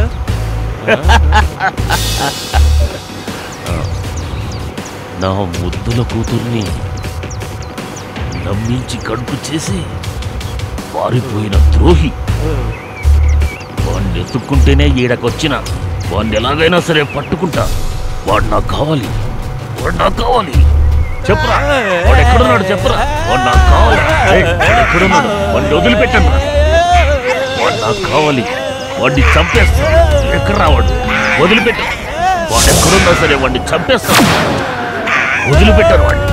S4: నా ముద్దుల కూతుర్ని నమ్మించి కడుపు చేసి పారిపోయిన ద్రోహి. వాడిని ఎత్తుక్కుంటేనే ఈడకొచ్చిన వాడిని ఎలాగైనా సరే పట్టుకుంటా. వాడు నాకు కావాలి, వాడు నాకు కావాలి. చెప్పురా, వాడు ఎక్కడున్నాడు? చెప్పురా, వాడు నాకు కావాలి. వాడు ఎక్కడున్నాడు? వాడిని వదిలిపెట్టండి. వాడు నాకు కావాలి, వాడిని చంపేస్తాను. ఎక్కడ రావాడు? వదిలిపెట్టు. వాడు ఎక్కడున్నా సరే వాడిని చంపేస్తాను. వదిలిపెట్టారు వాడిని.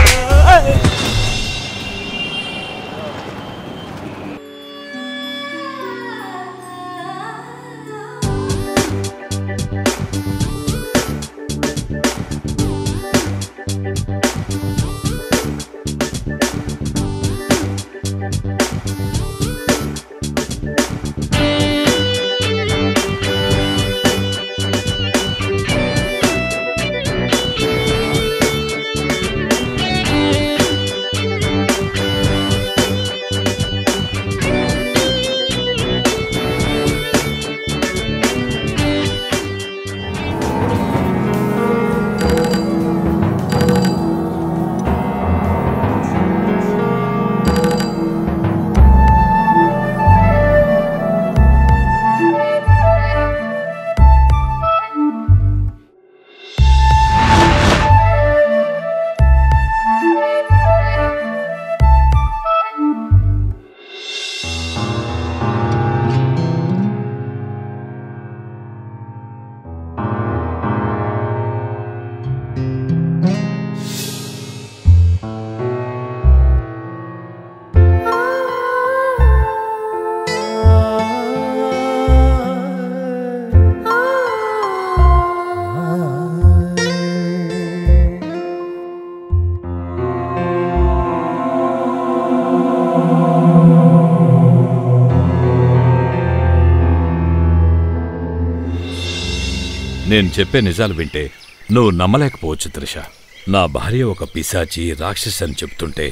S2: నేను చెప్పే నిజాలు వింటే నువ్వు నమ్మలేకపోవచ్చు త్రిష. నా భార్య ఒక పిశాచి, రాక్షసి అని చెప్తుంటే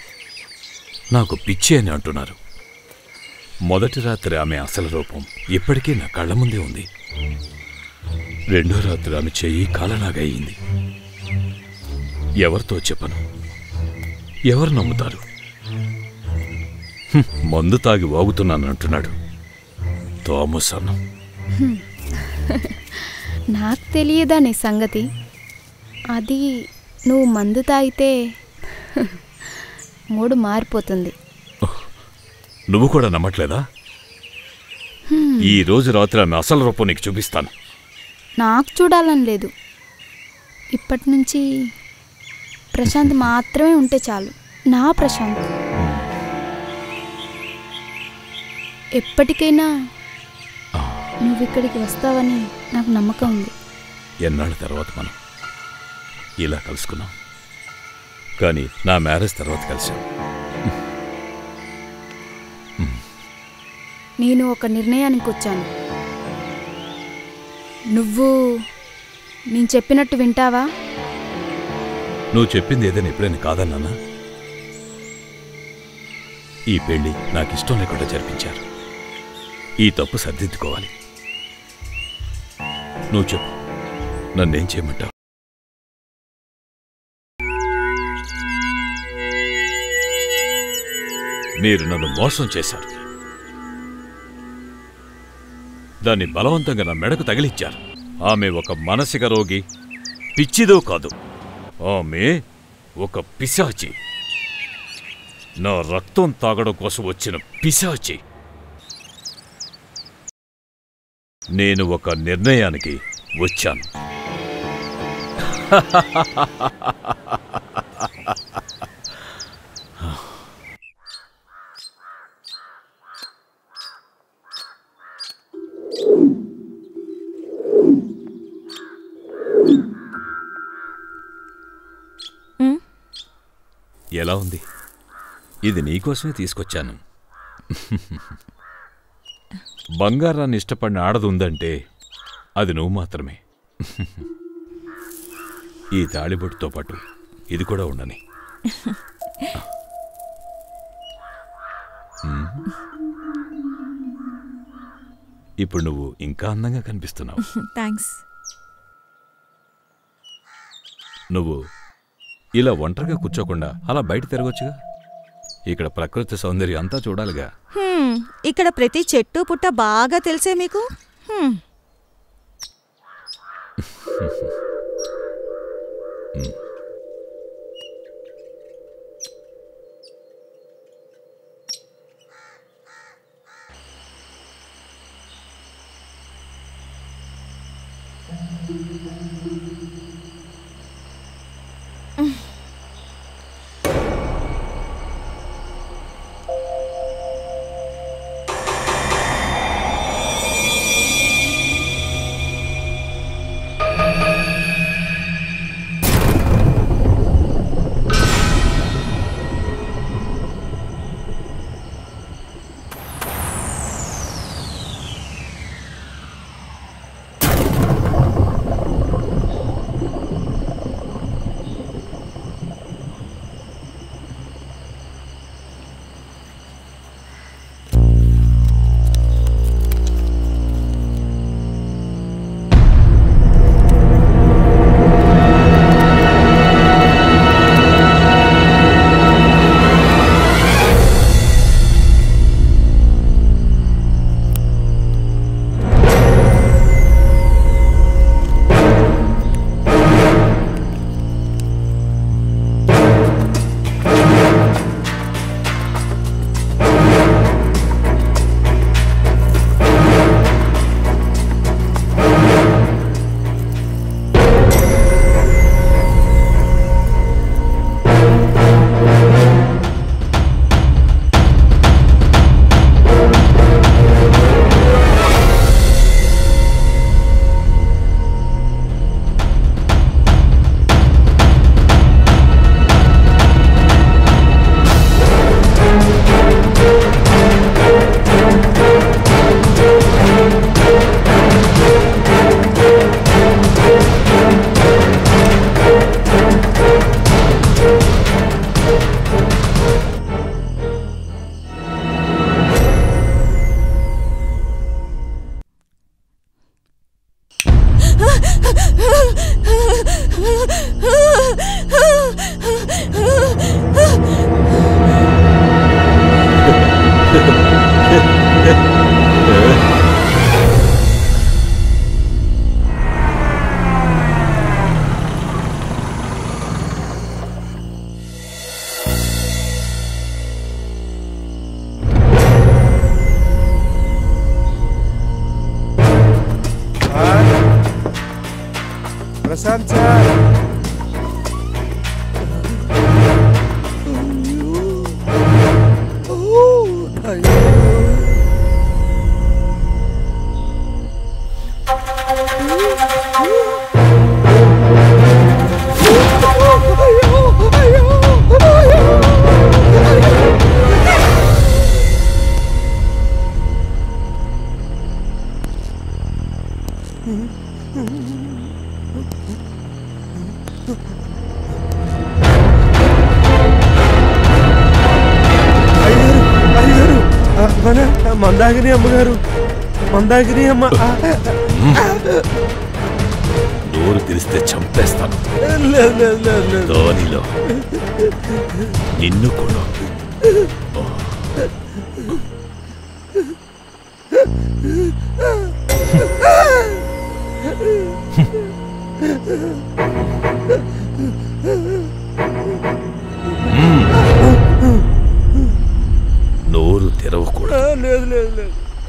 S2: నాకు పిచ్చి అని అంటున్నారు. మొదటి రాత్రి ఆమె అసలు రూపం ఇప్పటికీ నా కళ్ళ ముందే ఉంది. రెండో రాత్రి ఆమె చెయ్యి కాలనాగయింది. ఎవరితో చెప్పను, ఎవరు నమ్ముతారు? మందు తాగి వాగుతున్నాను అంటున్నాడు. థామస్ అన్న.
S11: హ్మ్. నాకు తెలియదా నీ సంగతి? అది నువ్వు మందు తాగితే మూడు మారిపోతుంది.
S2: నువ్వు కూడా నమ్మట్లేదా?
S11: హ్మ్.
S2: ఈ రోజు రాత్రి ఆమె అసలు రూపం నీకు చూపిస్తాను.
S11: నాకు చూడాలని లేదు. ఇప్పటి నుంచి ప్రశాంత్ మాత్రమే ఉంటే చాలు. నా ప్రశాంత్. ఎప్పటికైనా నువ్వు ఇక్కడికి వస్తావని నాకు నమ్మకం ఉంది.
S2: ఎన్నాళ్ళ తర్వాత మనం ఇలా కలుసుకున్నాం, కానీ నా మ్యారేజ్ తర్వాత కలిసాం.
S11: నేను ఒక నిర్ణయానికి వచ్చాను. నువ్వు నేను చెప్పినట్టు వింటావా?
S2: నువ్వు చెప్పింది ఏదైనా ఎప్పుడైనా కాదన్నానా? ఈ పెళ్లి నాకు ఇష్టం లేకుండా జరిపించారు. ఈ తప్పు సర్దిద్దుకోవాలి. నువ్వు చెప్పు, నన్నేం చేయమంటావు? మీరు నన్ను మోసం చేశారు. దాన్ని బలవంతంగా నా మెడకు తగిలిచ్చారు. ఆమె ఒక మానసిక రోగి, పిచ్చిదో కాదు. ఆమె ఒక పిశాచి. నా రక్తం తాగడం కోసం వచ్చిన పిశాచి. నేను ఒక నిర్ణయానికి వచ్చాను. ఎలా ఉంది? ఇది నీకోసమే తీసుకొచ్చాను. బంగారాన్ని ఇష్టపడిన ఆడది ఉందంటే అది నువ్వు మాత్రమే. ఈ తాళిబొట్టుతో పాటు ఇది కూడా ఉండని. ఇప్పుడు నువ్వు ఇంకా అందంగా కనిపిస్తున్నావు.
S1: థ్యాంక్స్.
S2: నువ్వు ఇలా ఒంటరిగా కూర్చోకుండా అలా బయట తిరగొచ్చుగా. ఇక్కడ ప్రకృతి సౌందర్యం అంతా చూడాలిగా.
S1: హ్మ్, ఇక్కడ ప్రతి చెట్టు పుట్ట బాగా తెలిసే మీకు. హ్మ్.
S7: ప్రశాంత్ సార్ మందాగిని అమ్మగారు, మందాగిని అమ్మ.
S2: నోరు తెరిస్తే చంపేస్తాను.
S7: లేదు లేదు లేదు లేదు
S2: ధోనిలో నిన్ను కూడా. నోరు తెరవకూడదు.
S7: లేదు లేదు లేదు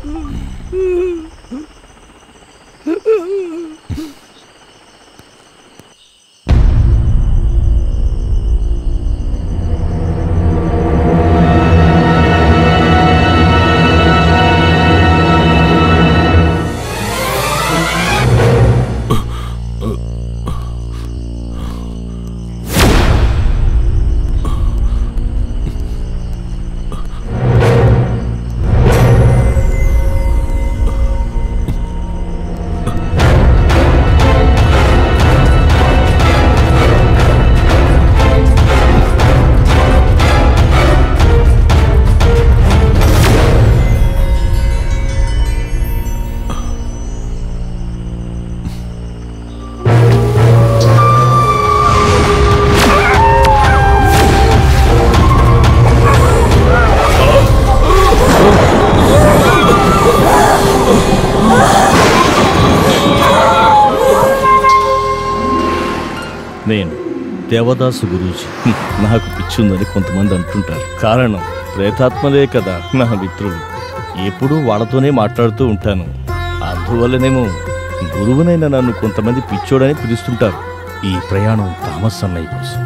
S14: నేను దేవదాసు గురూజీ. నాకు పిచ్చుందని కొంతమంది అంటుంటారు. కారణం ప్రేతాత్మలే కదా నా మిత్రులు. ఎప్పుడూ వాళ్ళతోనే మాట్లాడుతూ ఉంటాను. అందువల్లనేమో గురువునైన నన్ను కొంతమంది పిచ్చోడని పిలుస్తుంటారు. ఈ ప్రయాణం థామస్ అన్నయ్య కోసం.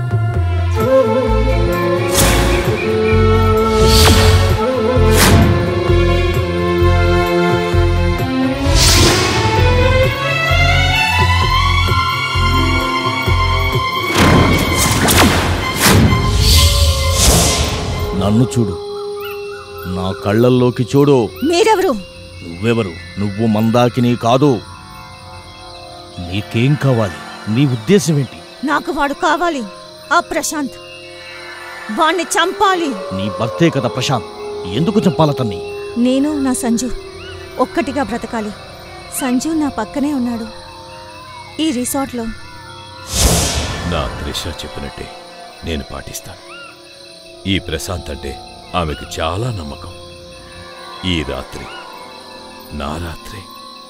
S14: నన్ను చూడు, నా కళ్ళల్లోకి చూడు.
S1: మీరెవరు?
S14: నువ్వెవరు? నువ్వు మందాకిని కాదు. నీకేం కావాలి? నీ ఉద్దేశం ఏంటి?
S1: నాకు వాడు కావాలి, ఆ ప్రశాంత్. వాణ్ణి చంపాలి.
S14: నీ భర్తే కదా ప్రశాంత్, ఎందుకు చంపాలతన్ని?
S1: నేను నా సంజు ఒక్కటిగా బ్రతకాలి. సంజు నా పక్కనే ఉన్నాడు ఈ రిసార్ట్లో.
S2: నా త్రిష చెప్పినట్టే నేను పాటిస్తాను. ఈ ప్రశాంత్ అంటే ఆమెకు చాలా నమ్మకం. ఈ రాత్రి నా రాత్రి.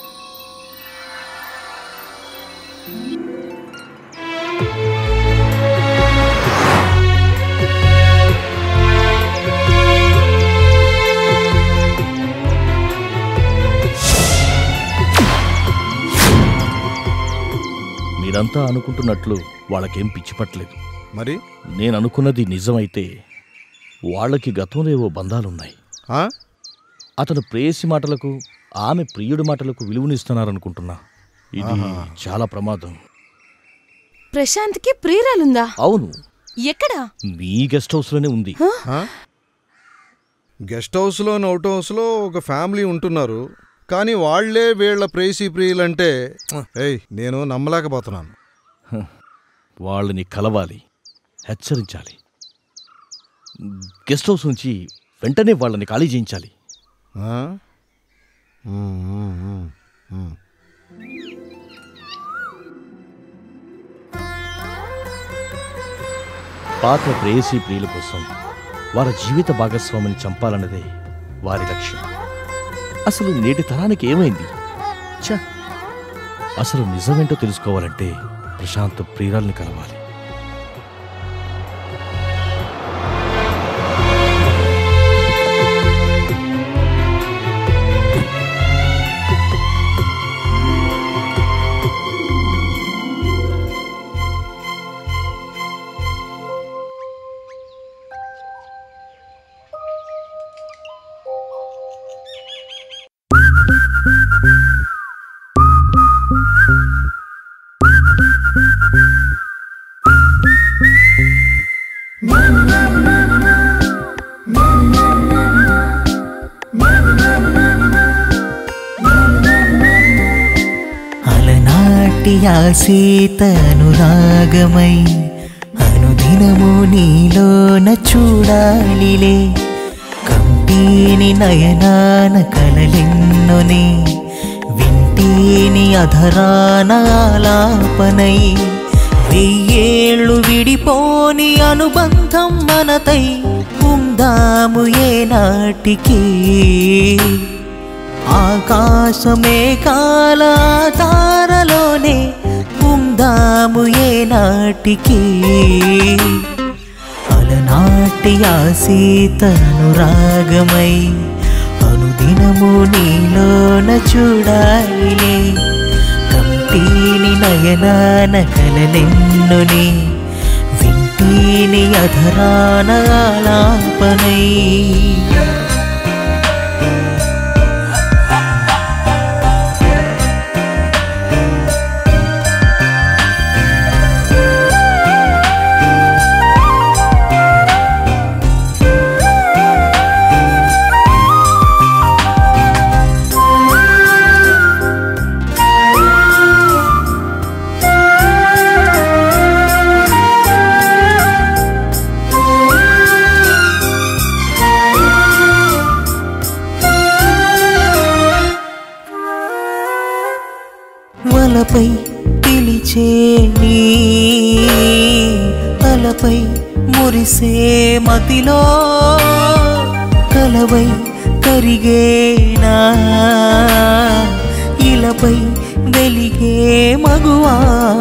S14: మీరంతా అనుకుంటున్నట్లు వాళ్ళకేం పిచ్చి పట్టలేదు.
S8: మరి
S14: నేను అనుకున్నది నిజమైతే వాళ్ళకి గతంలో ఏవో బంధాలున్నాయి. అతను ప్రేయసి మాటలకు, ఆమె ప్రియుడి మాటలకు విలువనిస్తున్నారనుకుంటున్నా. ఇది చాలా ప్రమాదం.
S9: ప్రశాంత్కి ప్రియురాలుందా?
S14: అవును.
S9: ఎక్కడా?
S14: మీ గెస్ట్ హౌస్ లోనే ఉంది.
S8: గెస్ట్ హౌస్లో అవుట్ హౌస్లో ఒక ఫ్యామిలీ ఉంటున్నారు, కానీ వాళ్లే వీళ్ల ప్రేయసి ప్రియులంటే ఏయ్ నేను నమ్మలేకపోతున్నాను.
S14: వాళ్ళని కలవాలి, హెచ్చరించాలి. గెస్ట్ హౌస్ నుంచి వెంటనే వాళ్ళని ఖాళీ చేయించాలి. పాత ప్రేయసీ ప్రియుల కోసం వారి జీవిత భాగస్వామిని చంపాలన్నదే వారి లక్ష్యం. అసలు నేటి తరానికి ఏమైంది? ఛ! అసలు నిజమేంటో తెలుసుకోవాలంటే ప్రశాంత్ ప్రియురాల్ని కలవాలి.
S15: అలనాటి ఆ సీతనురాగమై అనుదినము నీలోన చూడాలిలే కంటిని నయనాన కలలెన్నోనే వింటేని అధరాన ఆలాపనై వెయ్యేళ్ళు విడిపోని అనుబంధం మనతై ఉందాము ఏనాటికి ఆకాశమే కాల తారలోనే ఉందాము ఏనాటికి అలనాటి ఆ సీతనురాగమై అనుదినము నీలోన చూడాలిలే కంటిని నయనాన కలలెన్నోనే వింటిని అధరాన ఆలాపనై వలపై పిలిచే నీ తలపై మురిసే మతిలో కలవై కరిగేనా ఇలపై వెలిగే మగువా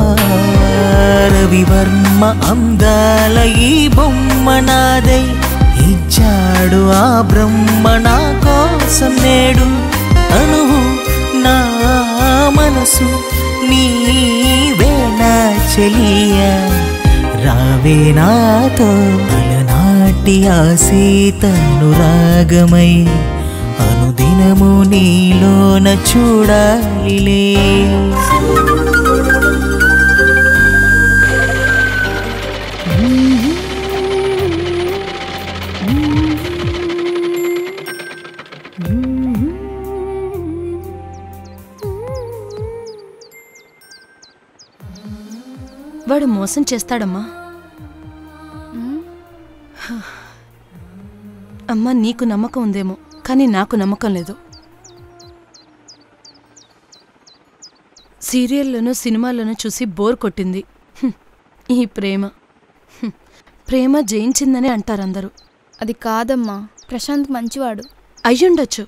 S15: రవివర్మ అందాల ఈ బొమ్మ నాదై ఇచ్చాడు ఆ బ్రహ్మ నా కోసం నేడు అనువు నా మనసు నీవేనా చెలియా రావే నాతో అలనాటి ఆ సీతనురాగమై అనుదినము నీలోన చూడాలిలే
S9: వాడు మోసం చేస్తాడమ్మా. అమ్మా నీకు నమ్మకం ఉందేమో, కానీ నాకు నమ్మకం లేదు. సీరియల్లోనూ సినిమాల్లోనూ చూసి బోర్ కొట్టింది ఈ ప్రేమ. ప్రేమ జయించిందని అంటారందరూ.
S11: అది కాదమ్మా, ప్రశాంత్ మంచివాడు.
S9: అయ్యుండొచ్చు,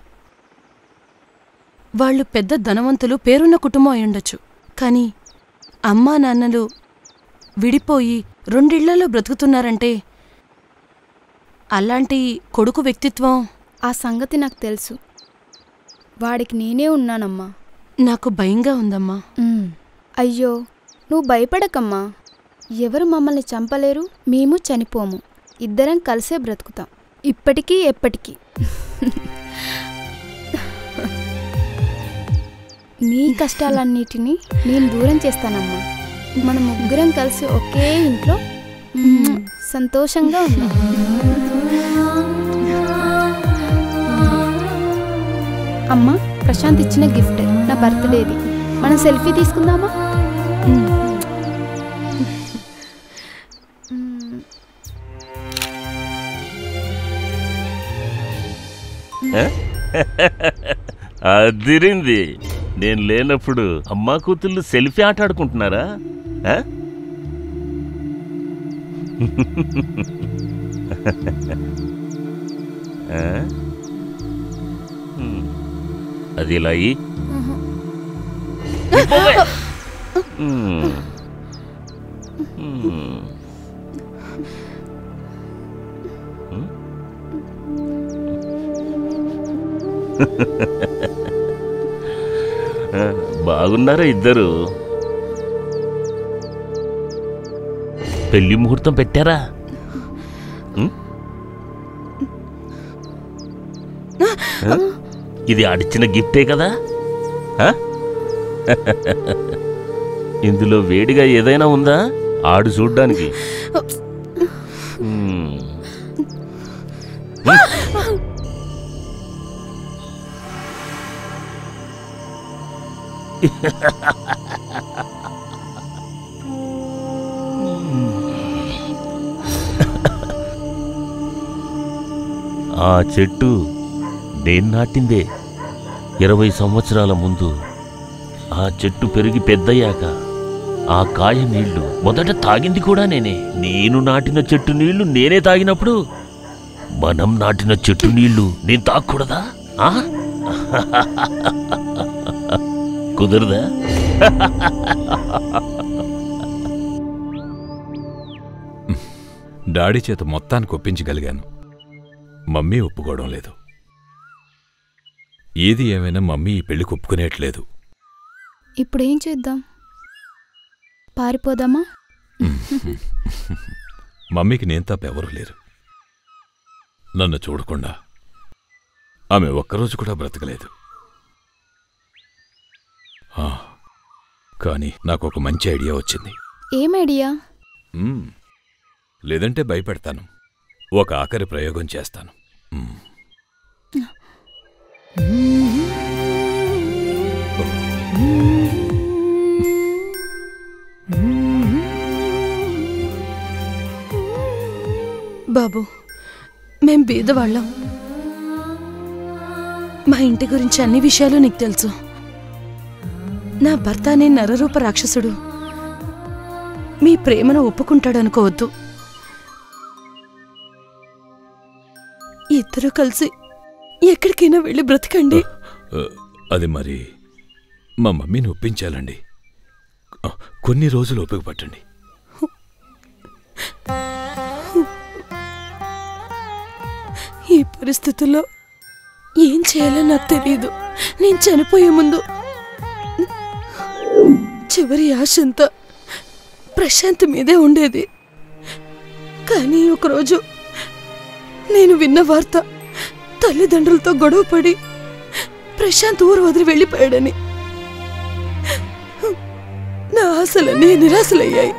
S9: వాళ్ళు పెద్ద ధనవంతులు, పేరున్న కుటుంబం అయ్యుండొచ్చు. కానీ అమ్మా నాన్నలు విడిపోయి రెండిళ్లలో బ్రతుకుతున్నారంటే అలాంటి కొడుకు వ్యక్తిత్వం.
S11: ఆ సంగతి నాకు తెలుసు. వాడికి నేనే ఉన్నానమ్మా.
S9: నాకు భయంగా ఉందమ్మా.
S11: అయ్యో నువ్వు భయపడకమ్మా. ఎవరు మమ్మల్ని చంపలేరు, మేము చనిపోము. ఇద్దరం కలిసే బ్రతుకుతాం, ఇప్పటికీ ఎప్పటికీ. నీ కష్టాలన్నిటినీ నేను దూరం చేస్తానమ్మా. మన ముగ్గురం కలిసి ఒకే ఇంట్లో సంతోషంగా ఉన్నాం. అమ్మా, ప్రశాంత్ ఇచ్చిన గిఫ్ట్ నా బర్త్డేది. మనం సెల్ఫీ తీసుకుందామా?
S4: అదిరింది. నేను లేనప్పుడు అమ్మా కూతుళ్ళు సెల్ఫీ ఆట ఆడుకుంటున్నారా? అది ఇలా అయ్యి బాగున్నారా ఇద్దరు? పెళ్లి ముహూర్తం పెట్టారా? ఇది ఆడిచ్చిన గిఫ్టే కదా? ఇందులో వేడిగా ఏదైనా ఉందా? ఆడు చూడ్డానికి. ఆ చెట్టు నేను నాటిందే. ఇరవై సంవత్సరాల ముందు ఆ చెట్టు పెరిగి పెద్దయ్యాక ఆ కాయ నీళ్లు మొదట తాగింది కూడా నేనే. నేను నాటిన చెట్టు నీళ్లు నేనే తాగినప్పుడు మనం నాటిన చెట్టు నీళ్లు నేను తాగకూడదా? కుదరదా?
S2: డాడీ చేత మొత్తానికి ఒప్పించగలిగాను. మమ్మీ ఒప్పుకోవడం లేదు. ఏది ఏమైనా మమ్మీ ఈ పెళ్లికి ఒప్పుకునేట్లేదు.
S11: ఇప్పుడేం చేద్దాం? పారిపోదామా?
S2: మమ్మీకి నేను తప్ప ఎవరూ లేరు. నన్ను చూడకుండా ఆమె ఒక్కరోజు కూడా బ్రతకలేదు. కానీ నాకు ఒక మంచి ఐడియా వచ్చింది.
S11: ఏం ఐడియా?
S2: లేదంటే భయపెడతాను. ఒక ఆఖరి ప్రయోగం చేస్తాను.
S9: బాబు, మేం బీదవాళ్ళం. మా ఇంటి గురించి అన్ని విషయాలు నీకు తెలుసు. నా భర్త అనే నరరూప రాక్షసుడు మీ ప్రేమను ఒప్పుకుంటాడనుకోవద్దు. ఇద్దరు కలిసి ఎక్కడికైనా వెళ్ళి బ్రతకండి.
S2: అది మరి మా మమ్మీని ఒప్పించాలండి. కొన్ని రోజులు ఓపిక పట్టండి.
S9: ఈ పరిస్థితుల్లో ఏం చేయాలో నాకు తెలియదు. నేను చనిపోయే ముందు చివరి ఆశంతా ప్రశాంత్ మీదే ఉండేది. కానీ ఒకరోజు నేను విన్న వార్త తల్లిదండ్రులతో గొడవపడి ప్రశాంత్ ఊరు వదిలి వెళ్ళిపోయాడని. నా ఆశలన్నీ నిరాశలయ్యాయి.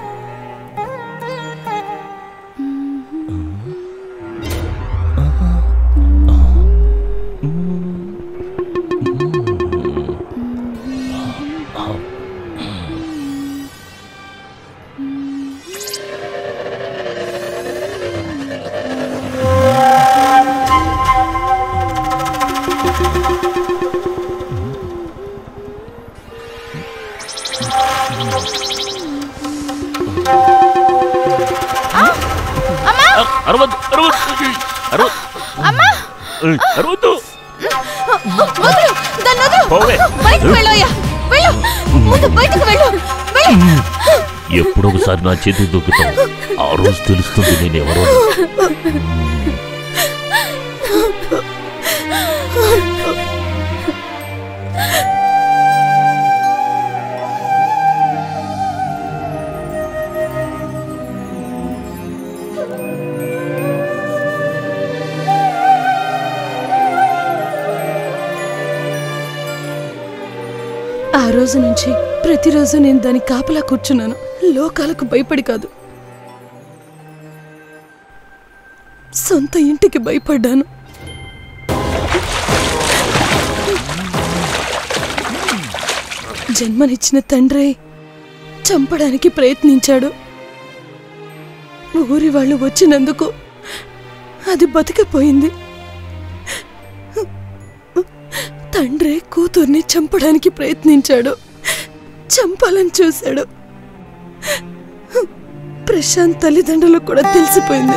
S4: ఎప్పుడొకసారి నా చేతికి దొక్కుతావు, ఆ రోజు తెలుస్తుంది నేనెవరో.
S9: ఆ రోజు నుంచి ప్రతిరోజు నేను దాని కాపలా కూర్చున్నాను. లోకాలకు భయపడి కాదు, సొంత ఇంటికి భయపడ్డాను. జన్మనిచ్చిన తండ్రి చంపడానికి ప్రయత్నించాడు. ఊరి వాళ్ళు వచ్చినందుకు అది బతికిపోయింది. తండ్రి కూతుర్ని చంపడానికి ప్రయత్నించాడు, చంపాలని చూశాడు. ప్రశాంత్ తల్లిదండ్రులకు కూడా తెలిసిపోయింది.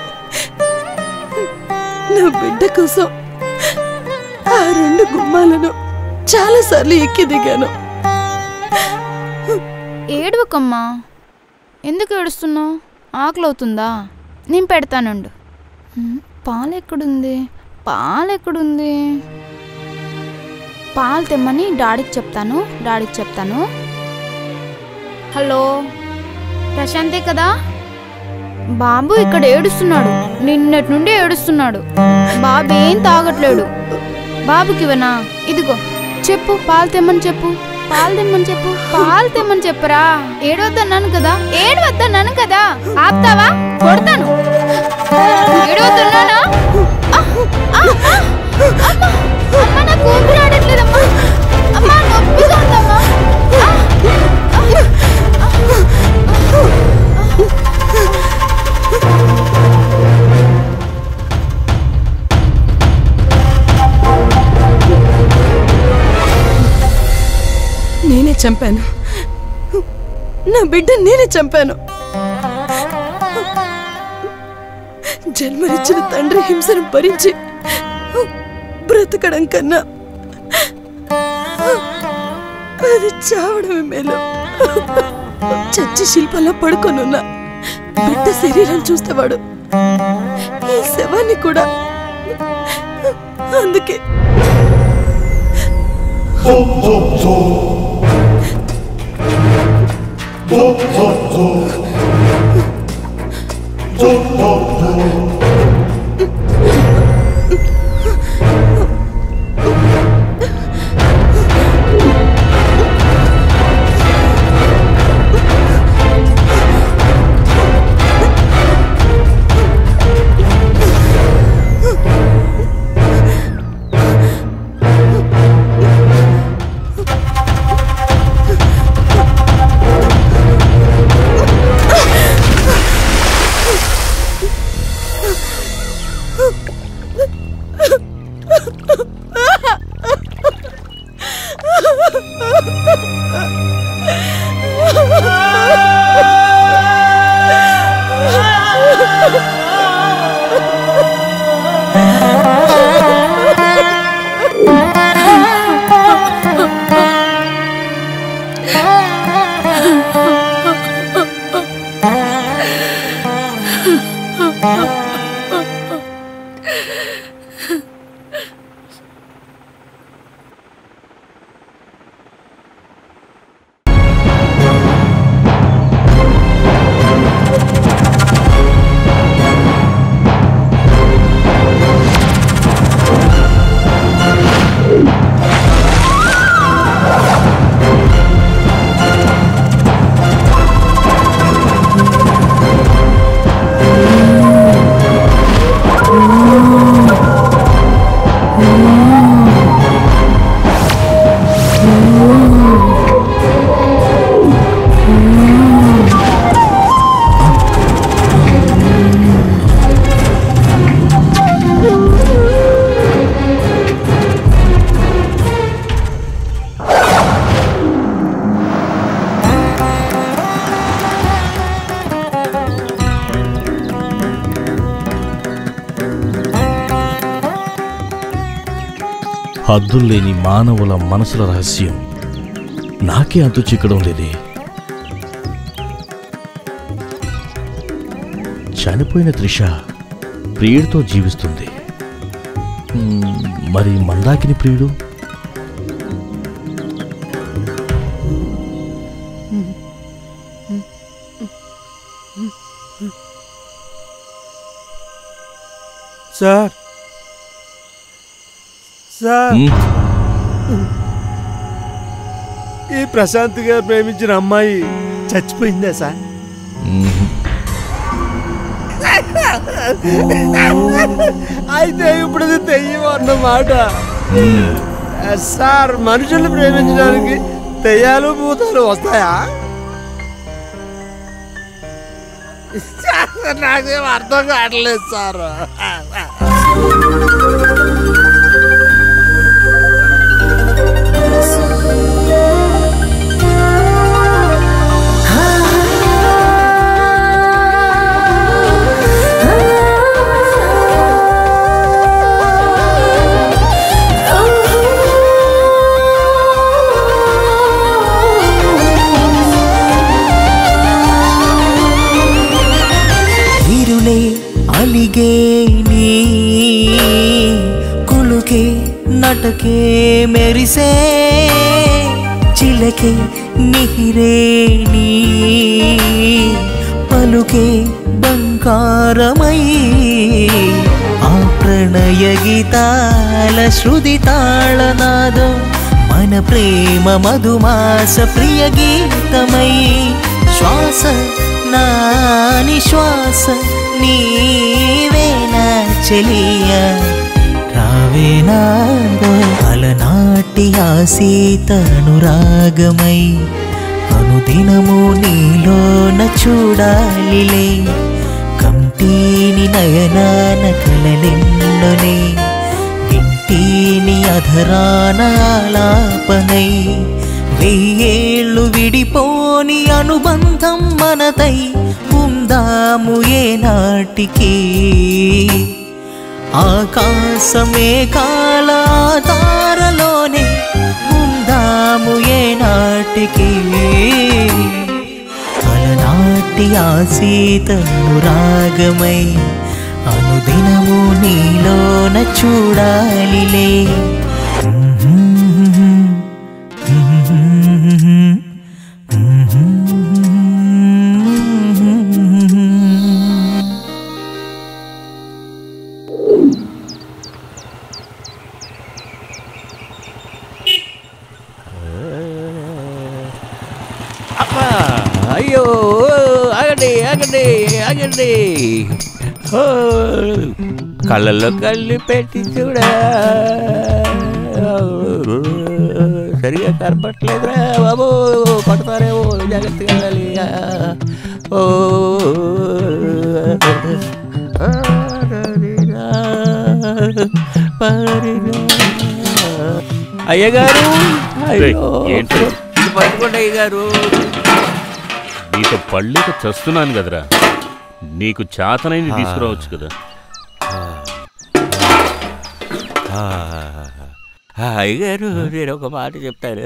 S9: నా బిడ్డ కోసం ఆ రెండు గుమ్మాలను చాలాసార్లు ఎక్కి దిగాను.
S11: ఏడవకమ్మా, ఎందుకు ఏడుస్తున్నావు? ఆకలి అవుతుందా? నేను పెడతానుండు. పాలు ఎక్కడుంది? పాలు ఎక్కడుంది? పాలు తెమ్మని డాడీకి చెప్తాను, డాడీకి చెప్తాను. హలో, ప్రశాంతే కదా? బాబు ఇక్కడ ఏడుస్తున్నాడు, నిన్నటి నుండి ఏడుస్తున్నాడు. బాబు ఏం తాగట్లేడు. బాబుకి ఇవనా? ఇదిగో చెప్పు, పాలు తెమ్మని చెప్పు, పాలు తెమ్మని చెప్పు, పాలు తెమ్మని చెప్పరా. ఏడవద్దన్నాను కదా, ఏడవద్దన్నాను కదా. ఆపుతావా? కొడతాను. ఏడవద్దన్నానా? అమ్మ, నాకు ఊపిరి ఆడట్లేదమ్మా. అమ్మా, నొప్పిగా ఉందమ్మా.
S9: నేనే చంపాను. నా బిడ్డ నేనే చంపాను. జన్మనిచ్చిన తండ్రి హింసను భరించి బ్రతకడం కన్నా అది చావడమే మేలు. చచ్చి శిల్పంలో పడుకొనున్న బిడ్డ శరీరం చూస్తేవాడు ఈ శవాన్ని కూడా. అందుకే
S14: హద్దుల్లేని మానవుల మనసుల రహస్యం నాకే అంతు చిక్కడం లేదే. చనిపోయిన త్రిష ప్రియుడితో జీవిస్తుంది. మరి మందాకిని ప్రియుడు?
S7: సార్ సార్ ఈ ప్రశాంత్ గారు ప్రేమించిన అమ్మాయి చచ్చిపోయిందా సార్? అయితే ఇప్పుడు అది తెయ్యం అన్నమాట. సార్ మనుషుల్ని ప్రేమించడానికి తెయ్యాలు భూతాలు వస్తాయా? నాకేం అర్థం కావట్లేదు సార్.
S15: అలిగే నీ కులుకే నటకే మెరిసే చిలకే నిహిరే నీ పలుకే బంకారమై ఆ ప్రణయ గీతాల శృతి తాళనాదం మన ప్రేమ మధుమాస ప్రియ గీతమై శ్వాస నా నిశ్వాస నీవేనా చెలియా రావేనాదో అలనాటి ఆసీత అనురాగమై అనుదినము నీలోన చూడాలిలే కంటీని నయనాన కలలెన్నోనే వింటీని అధరాన ఆలాపనై వెయ్యేళ్ళు విడిపోని అనుబంధం మనదై ఉందాము ఏనాటికి ఆకాశమే కాల తారలోనే ఉందాము ఏనాటికి అలనాటి ఆ సీతను రాగమై అనుదినము నీలోన చూడాలిలే
S10: అయ్యో ఆగండి ఆగండి ఆగండి కళ్ళల్లో కళ్ళు పెట్టి చూడా సరిగా కనపట్లేదురా బాబు పడతారేమో జాగ్రత్తగా వెళ్ళాలి ఓ అయ్యగారు
S4: ఏంటి
S10: పట్టుకోండి అయ్యగారు
S4: నీతో పళ్ళేక చస్తున్నాను కదరా నీకు చేతనైంది తీసుకురావచ్చు కదా
S10: అయ్యగారు నేను ఒక మాట చెప్తాను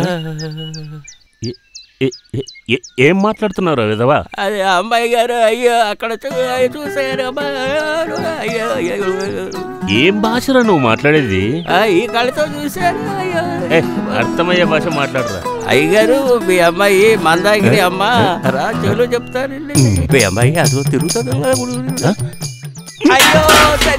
S4: ఏం మాట్లాడుతున్నారు విధవా
S10: అదే అమ్మాయి గారు అయ్యో అక్కడ చూసారు అయ్యో
S4: ఏం భాషరా నువ్వు మాట్లాడేది
S10: ఈ కళ్ళతో చూశారు అయ్యో
S4: అర్థమయ్యే భాష మాట్లాడరా
S10: అయ్యగారు మీ అమ్మాయి మందాగిరి అమ్మ రా చెలు చెప్తారండి మీ అమ్మాయి అదో తిరుగుతుంది అయ్యో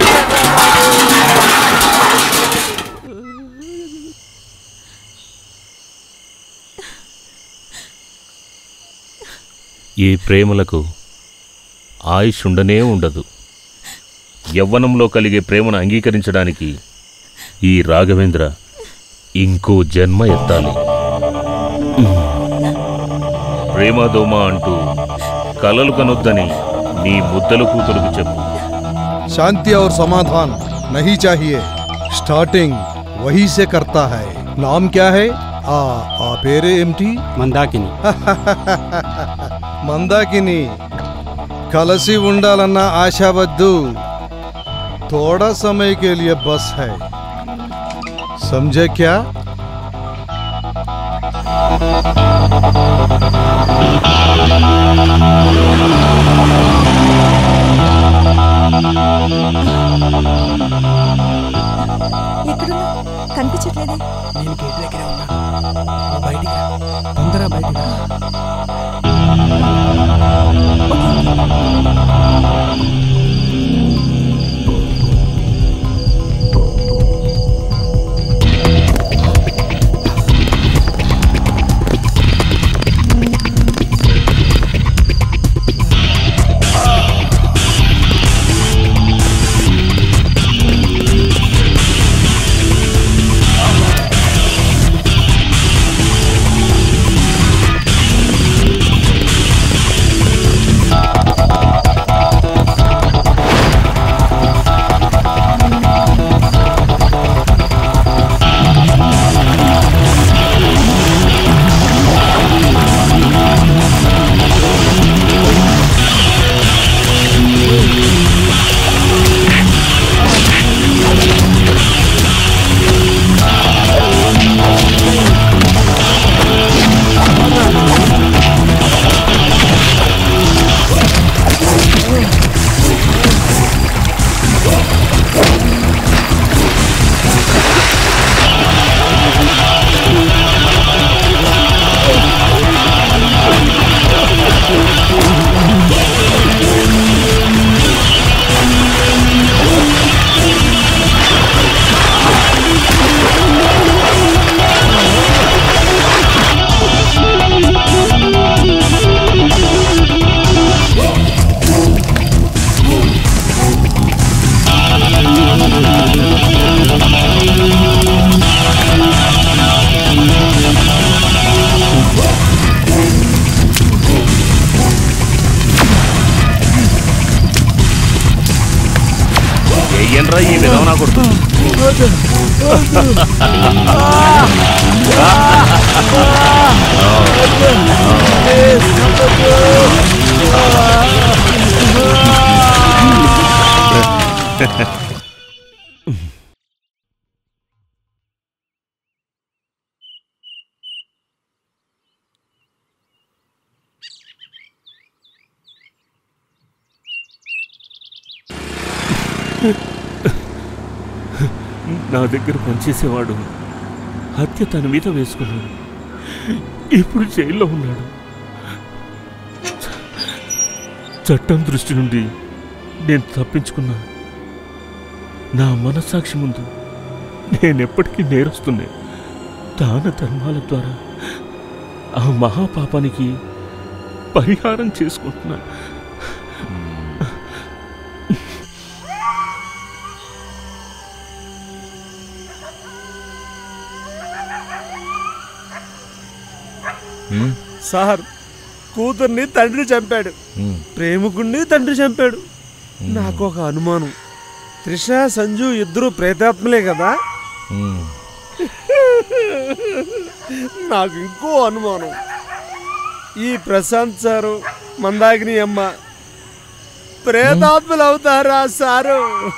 S4: ఈ ప్రేమలకు ఆయుష్ ఉండనే ఉండదు యవ్వనంలో కలిగే ప్రేమను అంగీకరించడానికి ఈ రాఘవేంద్ర ఇంకో జన్మ ఎత్తాలి ప్రేమదోమ అంటూ కలలు కనొద్దని నీ ముద్దల కూతురుకు చెప్పు
S8: शांति और समाधान नहीं चाहिए स्टार्टिंग वही से करता है नाम क्या है आ आ पेरे एमटी
S13: మందాకిని
S8: మందాకిని कलसी ఉండాలన్న ఆశ వద్దు थोड़ा समय के लिए बस है समझे क्या
S1: కనిపించట్లేదే
S5: నేను గేట్ దగ్గరే ఉన్నా బయటికి తొందరగా బయటికి
S4: ఏంట్రా ఈ విధం నా కొడుకు నా దగ్గర పనిచేసేవాడు హత్య తన మీద వేసుకున్నాడు. ఇప్పుడు జైల్లో ఉన్నాడు. చట్టం దృష్టి నుండి నేను తప్పించుకున్నా. నా మనస్సాక్షి ముందు నేనెప్పటికీ నేరస్తున్నే. దాన ధర్మాల ద్వారా ఆ మహాపాపానికి పరిహారం చేసుకుంటున్నా.
S7: సార్, కూతుర్ని తండ్రి చంపాడు, ప్రేమికుణ్ణి తండ్రి చంపాడు. నాకు ఒక అనుమానం, త్రిష సంజు ఇద్దరు ప్రేతాత్మలే కదా? నాకు ఇంకో అనుమానం, ఈ ప్రశాంత్ సారు మందాకిని అమ్మ ప్రేతాత్మలు అవుతారా సారు?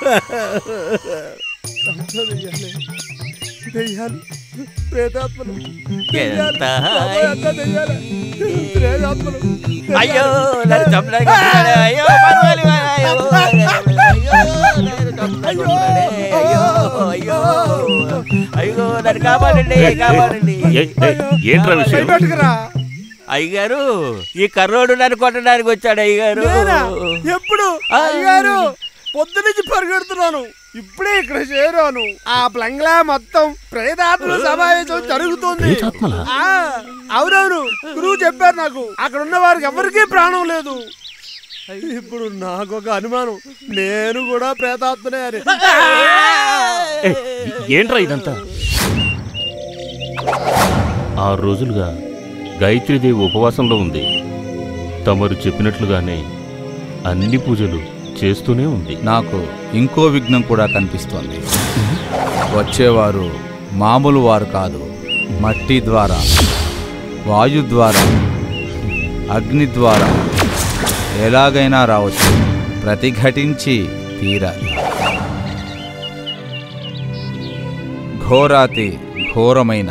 S7: దెయ్యాలు, ప్రేతాత్మలు,
S10: ఎంత
S7: ప్రేతాత్మలు.
S10: అయ్యో నన్ను చంపడానికి వస్తున్నాడే. అయ్యో పర్వాలి, అయ్యో అయ్యో అయ్యో అయ్యో నన్ను కాపాడండి, కాపాడండి.
S4: ఏంట్రా విషయం?
S10: అయ్యగారు, ఈ కర్రోడు నన్ను కొట్టడానికి వచ్చాడు. అయ్యగారు
S7: ఎప్పుడు? అయ్యగారు పొద్దు నుంచి పరిగెడుతున్నాను, ఇప్పుడే ఇక్కడ చేరాను. ఆ ప్లంగ్లా మొత్తం ప్రేతాత్మల సమావేశం జరుగుతుంది. అవునవును, గురువు చెప్పారు నాకు. అక్కడ ఉన్న వారికి ఎవరికీ ప్రాణం లేదు. ఇప్పుడు నాకు ఒక అనుమానం, నేను కూడా ప్రేతాత్మనే అని.
S4: ఏంట్రా ఇదంతా? ఆరు రోజులుగా గాయత్రీదేవి ఉపవాసంలో ఉంది. తమరు చెప్పినట్లుగానే అన్ని పూజలు చేస్తూనే ఉంది.
S3: నాకు ఇంకో విఘ్నం కూడా కనిపిస్తోంది. వచ్చేవారు మామూలు వారు కాదు. మట్టి ద్వారా, వాయు ద్వారా, అగ్ని ద్వారా ఎలాగైనా రావచ్చు. ప్రతిఘటించి తీరాలి. ఘోరాతి ఘోరమైన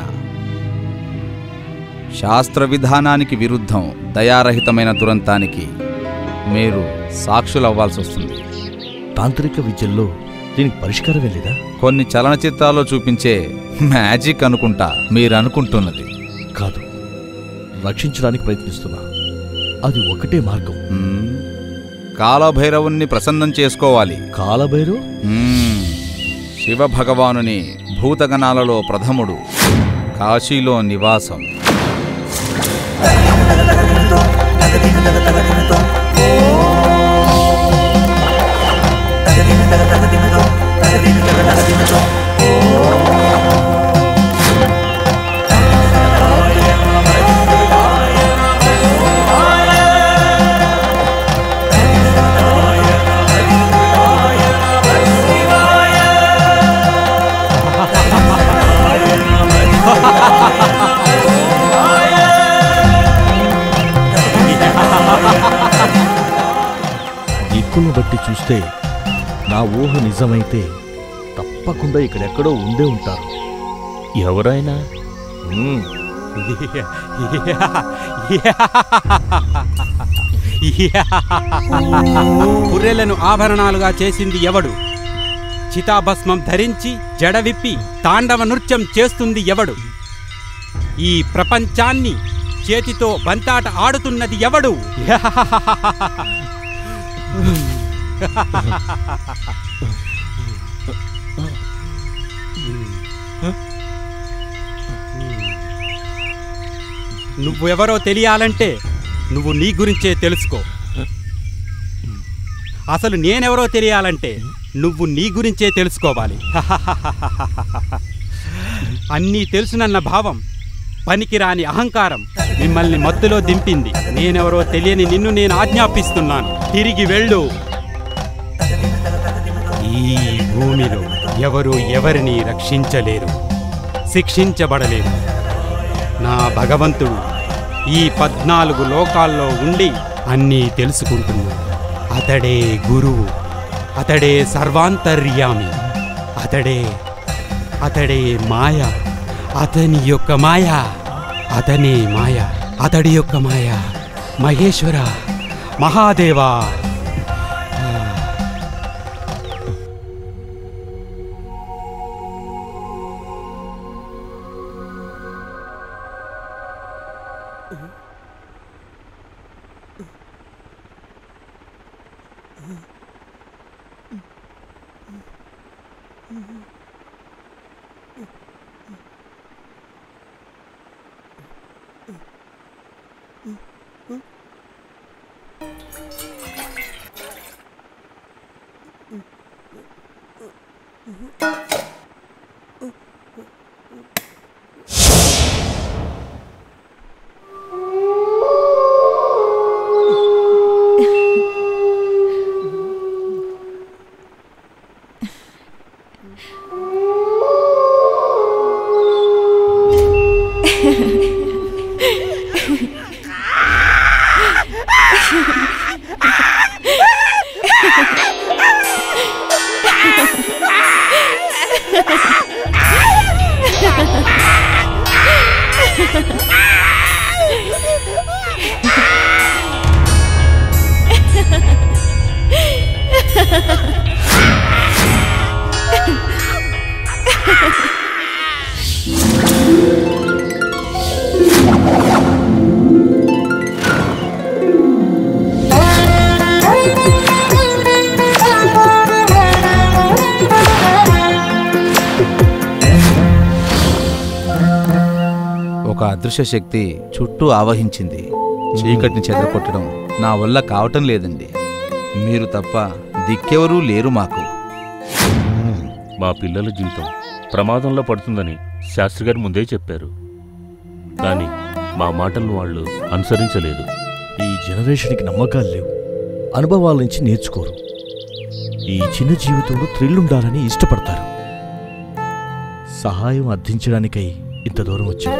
S3: శాస్త్ర విధానానికి విరుద్ధం దయారహితమైన దురంతానికి మీరు సాక్షులవ్వాల్సి వస్తుంది.
S14: తాంత్రిక విద్యల్లో దీనికి పరిష్కారం వెళ్ళేదా?
S3: కొన్ని చలనచిత్రాల్లో చూపించే మ్యాజిక్ అనుకుంటా మీరు అనుకుంటున్నది.
S14: కాదు, రక్షించడానికి ప్రయత్నిస్తున్నా. అది ఒకటే మార్గం.
S3: కాలభైరవుణ్ణి ప్రసన్నం చేసుకోవాలి.
S14: కాలభైరవ్
S3: శివ భగవానుని భూతగణాలలో ప్రథముడు, కాశీలో నివాసం.
S14: దిక్కును బట్టి చూస్తే నా ఊహ నిజమైతే తప్పకుండా ఇక్కడెక్కడో ఉండే ఉంటారు.
S4: ఎవరైనా?
S13: పుర్రెలను ఆభరణాలుగా చేసింది ఎవడు? చితాభస్మం ధరించి జడ విప్పి తాండవ నృత్యం చేస్తుంది ఎవడు? ఈ ప్రపంచాన్ని చేతితో బంతాట ఆడుతున్నది ఎవడు? నువ్వెవరో తెలియాలంటే నువ్వు నీ గురించే తెలుసుకో. అసలు నేనెవరో తెలియాలంటే నువ్వు నీ గురించే తెలుసుకోవాలి. అన్నీ తెలుసునన్న భావం, పనికిరాని అహంకారం మిమ్మల్ని మత్తులో దింపింది. నేనెవరో తెలియని నిన్ను నేను ఆజ్ఞాపిస్తున్నాను, తిరిగి వెళ్ళు. ఈ భూమిలో ఎవరు ఎవరిని రక్షించలేరు, శిక్షించబడలేరు. నా భగవంతుడు ఈ పద్నాలుగు లోకాల్లో ఉండి అన్నీ తెలుసుకుంటున్నాడు. అతడే గురువు, అతడే సర్వాంతర్యామి, అతడే అతడే మాయ. అతని యొక్క మాయ, అతనే మాయ, అతడి యొక్క మాయ. మహేశ్వర, మహాదేవా.
S3: ఒక అదృశ్య శక్తి చుట్టూ ఆవహించింది. చీకటిని చెదరగొట్టడం నా వల్ల కావటం లేదండి. మీరు తప్ప దిక్కెవరూ లేరు మాకు.
S4: మా పిల్లల జీవితం ప్రమాదంలో పడుతుందని శాస్త్రి గారు ముందే చెప్పారు. కానీ మా మాటలను వాళ్ళు అనుసరించలేదు.
S14: ఈ జనరేషన్కి నమ్మకాలు లేవు, అనుభవాల నుంచి నేర్చుకోరు. ఈ చిన్న జీవితంలో థ్రిల్ ఉండాలని ఇష్టపడతారు. సహాయం అర్థించడానికై ఇంత దూరం వచ్చాను.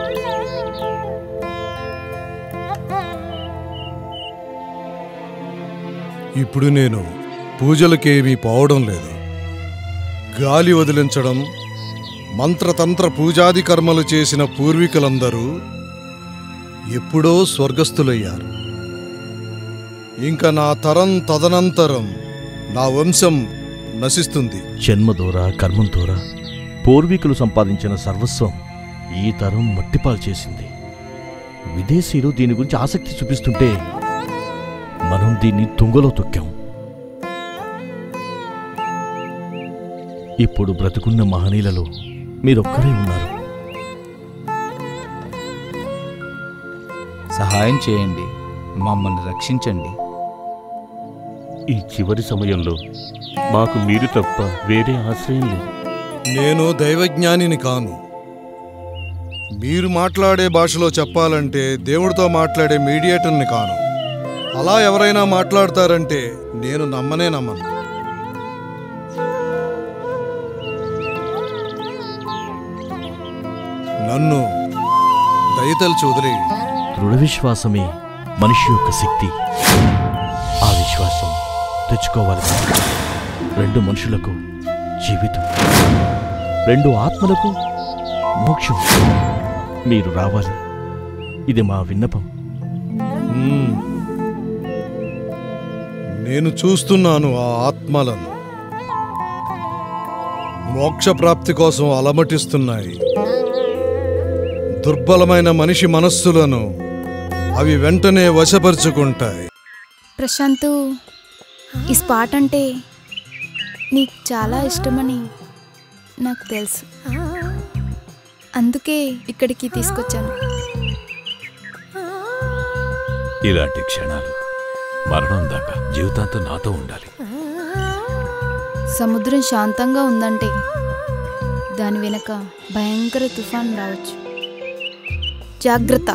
S8: ఇప్పుడు నేను పూజలకేమీ పోవడం లేదు. గాలి వదిలించడం, మంత్రతంత్ర పూజాది కర్మలు చేసిన పూర్వీకులందరూ ఎప్పుడో స్వర్గస్థులయ్యారు. ఇంకా నా తరం తదనంతరం నా వంశం నశిస్తుంది.
S14: జన్మదోర కర్మంతోర పూర్వీకులు సంపాదించిన సర్వస్వం ఈ తరం మట్టిపాలు చేసింది. విదేశీయులు దీని గురించి ఆసక్తి చూపిస్తుంటే మనం దీన్ని తుంగలో తొక్కాం. ఇప్పుడు బ్రతుకున్న మహనీయులలో మీరొక్కరే ఉన్నారు.
S3: సహాయం చేయండి, మమ్మల్ని రక్షించండి.
S4: ఈ చివరి సమయంలో మాకు మీరు తప్ప వేరే ఆశ్రయం లేదు.
S8: నేను దైవజ్ఞానిని కాను. మీరు మాట్లాడే భాషలో చెప్పాలంటే దేవుడితో మాట్లాడే మీడియేటర్ని కాను. అలా ఎవరైనా మాట్లాడతారంటే నేను నమ్మనే నమ్మను. నన్ను దయతలిచి వదిలేయండి.
S14: దృఢ విశ్వాసమే మనిషి యొక్క శక్తి. ఆ విశ్వాసం తెచ్చుకోవాలి. రెండు మనుషులకు జీవితం, రెండు ఆత్మలకు మోక్షం. మీరు రావాలి, ఇది మా విన్నపం.
S8: నేను చూస్తున్నాను ఆ ఆత్మలను మోక్షప్రాప్తి కోసం అలమటిస్తున్నాయి. దుర్బలమైన మనిషి మనస్సులను అవి వెంటనే వశపరుచుకుంటాయి.
S11: ప్రశాంతు, ఈ స్పాట్ అంటే నీకు చాలా ఇష్టమని నాకు తెలుసు. అందుకే ఇక్కడికి తీసుకొచ్చాను.
S2: ఇలాంటి క్షణాలు మరణం దాకా జీవితాంతం నాతో ఉండాలి.
S11: సముద్రం శాంతంగా ఉందంటే దాని వెనక భయంకర తుఫాన్ రావచ్చు. జాగ్రత్త.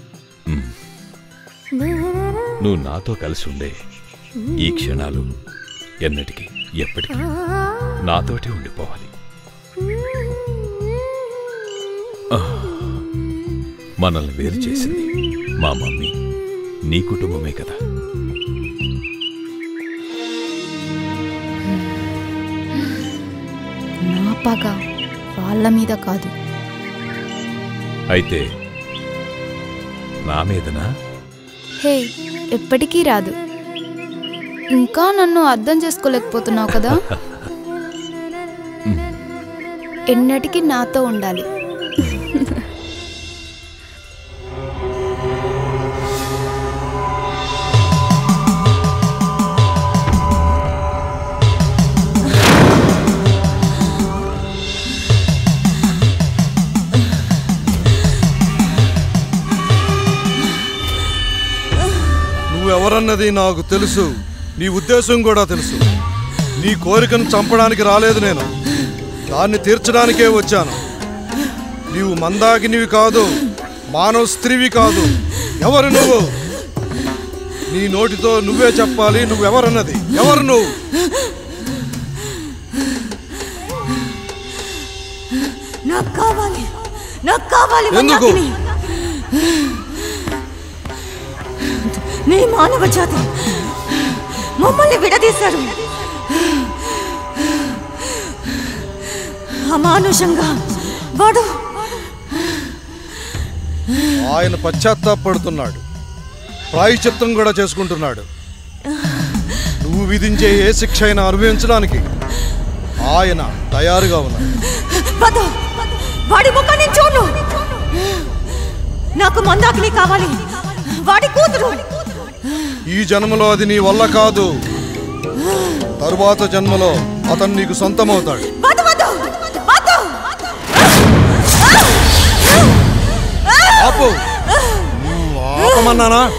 S2: నువ్వు నాతో కలిసి ఉండే ఈ క్షణాలు ఎన్నటికీ ఎప్పటికీ నాతోటి ఉండిపోవాలి. మనల్ని వేరు చేసింది మా మమ్మీ, నీ కుటుంబమే కదా.
S11: నా పగ వాళ్ళ మీద కాదు.
S2: అయితే నా మీదనా?
S11: హే, ఎప్పటికీ రాదు. ఇంకా నన్ను అర్థం చేసుకోలేకపోతున్నావు కదా. ఎన్నటికీ నాతో ఉండాలి.
S8: నువ్వెవరన్నది నాకు తెలుసు, నీ ఉద్దేశం కూడా తెలుసు. నీ కోరికను చంపడానికి రాలేదు నేను, దాన్ని తీర్చడానికే వచ్చాను. నీవు మందాకినివి కాదు, మానవ స్త్రీవి కాదు. ఎవరు నువ్వు? నీ నోటితో నువ్వే చెప్పాలి, నువ్వెవరన్నది. ఎవరు నువ్వు?
S1: నాకు కావాలి, నాకు కావాలి.
S8: ఎందుకు?
S1: నీ మానవ జాతి మమ్మల్ని విడదీశారు. అమానుషంగా వాడు
S8: ఆయన పశ్చాత్తాపడుతున్నాడు, ప్రాయశ్చిత్తం కూడా చేసుకుంటున్నాడు. నువ్వు విధించే ఏ శిక్ష అయినా అనుభవించడానికి ఆయన తయారుగా ఉన్నాడు.
S1: వద్దు, వాడి ముఖాన్ని చూడు. నాకు మందాకిని కావాలి, వాడి కూతురు.
S8: ఈ జన్మలో అది నీ వల్ల కాదు, తరువాత జన్మలో అతను నీకు సొంతమవుతాడు.
S1: వద్దు, వద్దు, వద్దు.
S8: ఆపు. ఆపమన్నానా?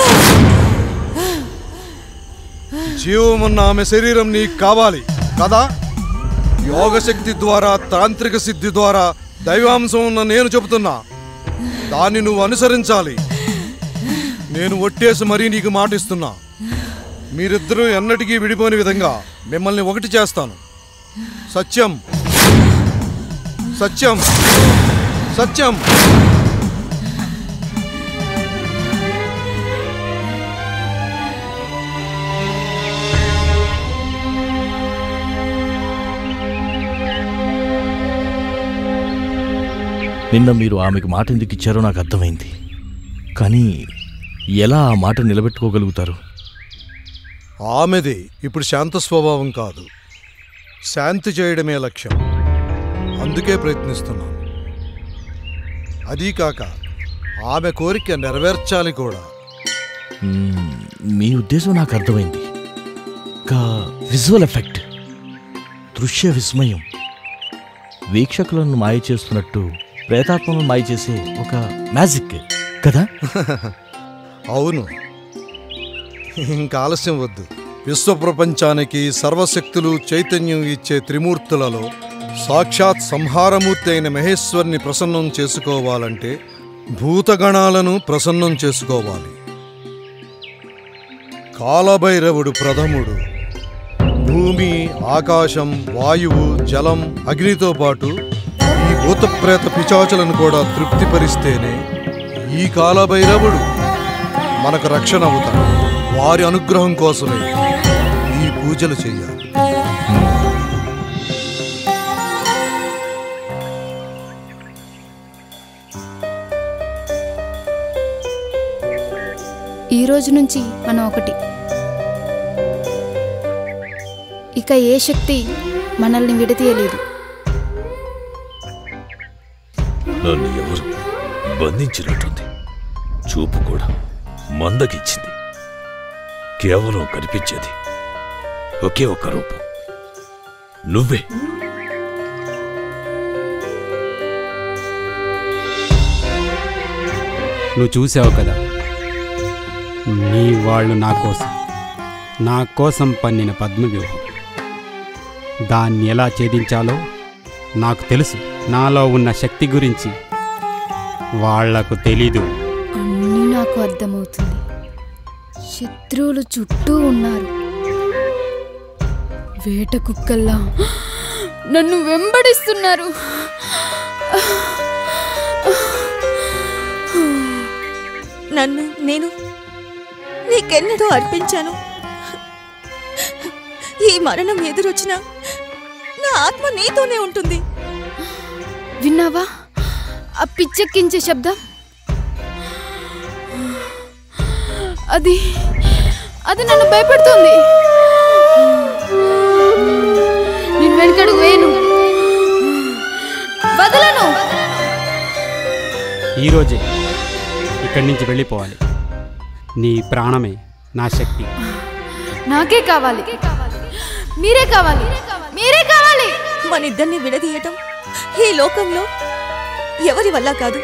S8: జీవమున్న ఆమె శరీరం నీకు కావాలి కదా? యోగశక్తి ద్వారా, తాంత్రిక సిద్ధి ద్వారా దైవాంశం ఉన్న నేను చెబుతున్నా, దాన్ని నువ్వు అనుసరించాలి. నేను ఒట్టేసి మరీ నీకు మాటిస్తున్నా, మీరిద్దరూ ఎన్నటికీ విడిపోని విధంగా మిమ్మల్ని ఒకటి చేస్తాను. సత్యం, సత్యం, సత్యం.
S14: నిన్న మీరు ఆమెకు మాట ఎందుకు ఇచ్చారో నాకు అర్థమైంది. కానీ ఎలా ఆ మాట నిలబెట్టుకోగలుగుతారు?
S8: ఆమెది ఇప్పుడు శాంత స్వభావం కాదు, శాంతి చేయడమే లక్ష్యం. అందుకే ప్రయత్నిస్తున్నాను. అదీ కాక ఆమె కోరిక నెరవేర్చాలి కూడా.
S14: మ్మ్, మీ ఉద్దేశం నాకు అర్థమైంది. ఒక విజువల్ ఎఫెక్ట్, దృశ్య విస్మయం, వీక్షకులను మాయ చేస్తున్నట్టు ప్రేతాత్మలను మాయ చేసే ఒక మ్యాజిక్ కదా?
S8: అవును. ఇంకా ఆలస్యం వద్దు. విశ్వప్రపంచానికి సర్వశక్తులు చైతన్యం ఇచ్చే త్రిమూర్తులలో సాక్షాత్ సంహారమూర్తి అయిన మహేశ్వరుని ప్రసన్నం చేసుకోవాలంటే భూతగణాలను ప్రసన్నం చేసుకోవాలి. కాలభైరవుడు ప్రథముడు. భూమి, ఆకాశం, వాయువు, జలం, అగ్నితో పాటు ఈ భూతప్రేత పిశాచులను కూడా తృప్తిపరిస్తేనే ఈ కాలభైరవుడు మనకు రక్షణ అవుతాడు. వారి అనుగ్రహం కోసమే ఈ పూజలు చేయాలి.
S11: ఈ రోజు నుంచి మనం ఒకటి. ఇక ఏ శక్తి మనల్ని విడదీయలేదు.
S2: నన్ను ఎవరు బంధించినట్టుంది. చూపు కూడా మందకిచ్చింది. కేవలం కనిపించేది ఒకే ఒక్క రూపం, నువ్వే.
S13: నువ్వు చూసావు కదా, నీ వాళ్ళు నా కోసం నా కోసం పన్నిన పద్మవ్యూహం. దాన్ని ఎలా ఛేదించాలో నాకు తెలుసు. నాలో ఉన్న శక్తి గురించి వాళ్లకు తెలీదు.
S11: అన్నీ నాకు అర్థమవుతుంది. శత్రువులు చుట్టూ ఉన్నారు. వేట కుక్కల్లా నన్ను వెంబడిస్తున్నారు.
S1: నన్ను నేను నీకెన్నడూ అర్పించాను. ఈ మరణం ఎదురొచ్చినా నా ఆత్మ నీతోనే ఉంటుంది.
S11: విన్నావా ఆ పిచ్చెక్కించే శబ్దం? అది అది నన్ను భయపెడుతుంది. నేను వెనకడుగు వేయను, వదలను.
S13: ఈరోజే ఇక్కడి నుంచి వెళ్ళిపోవాలి. నీ ప్రాణమే నా శక్తి.
S11: నాకే కావాలి, మీరే కావాలి, మీరే కావాలి.
S1: మన ఇద్దరిని విడదీయటం ఈ లోకంలో ఎవరి వల్ల కాదు.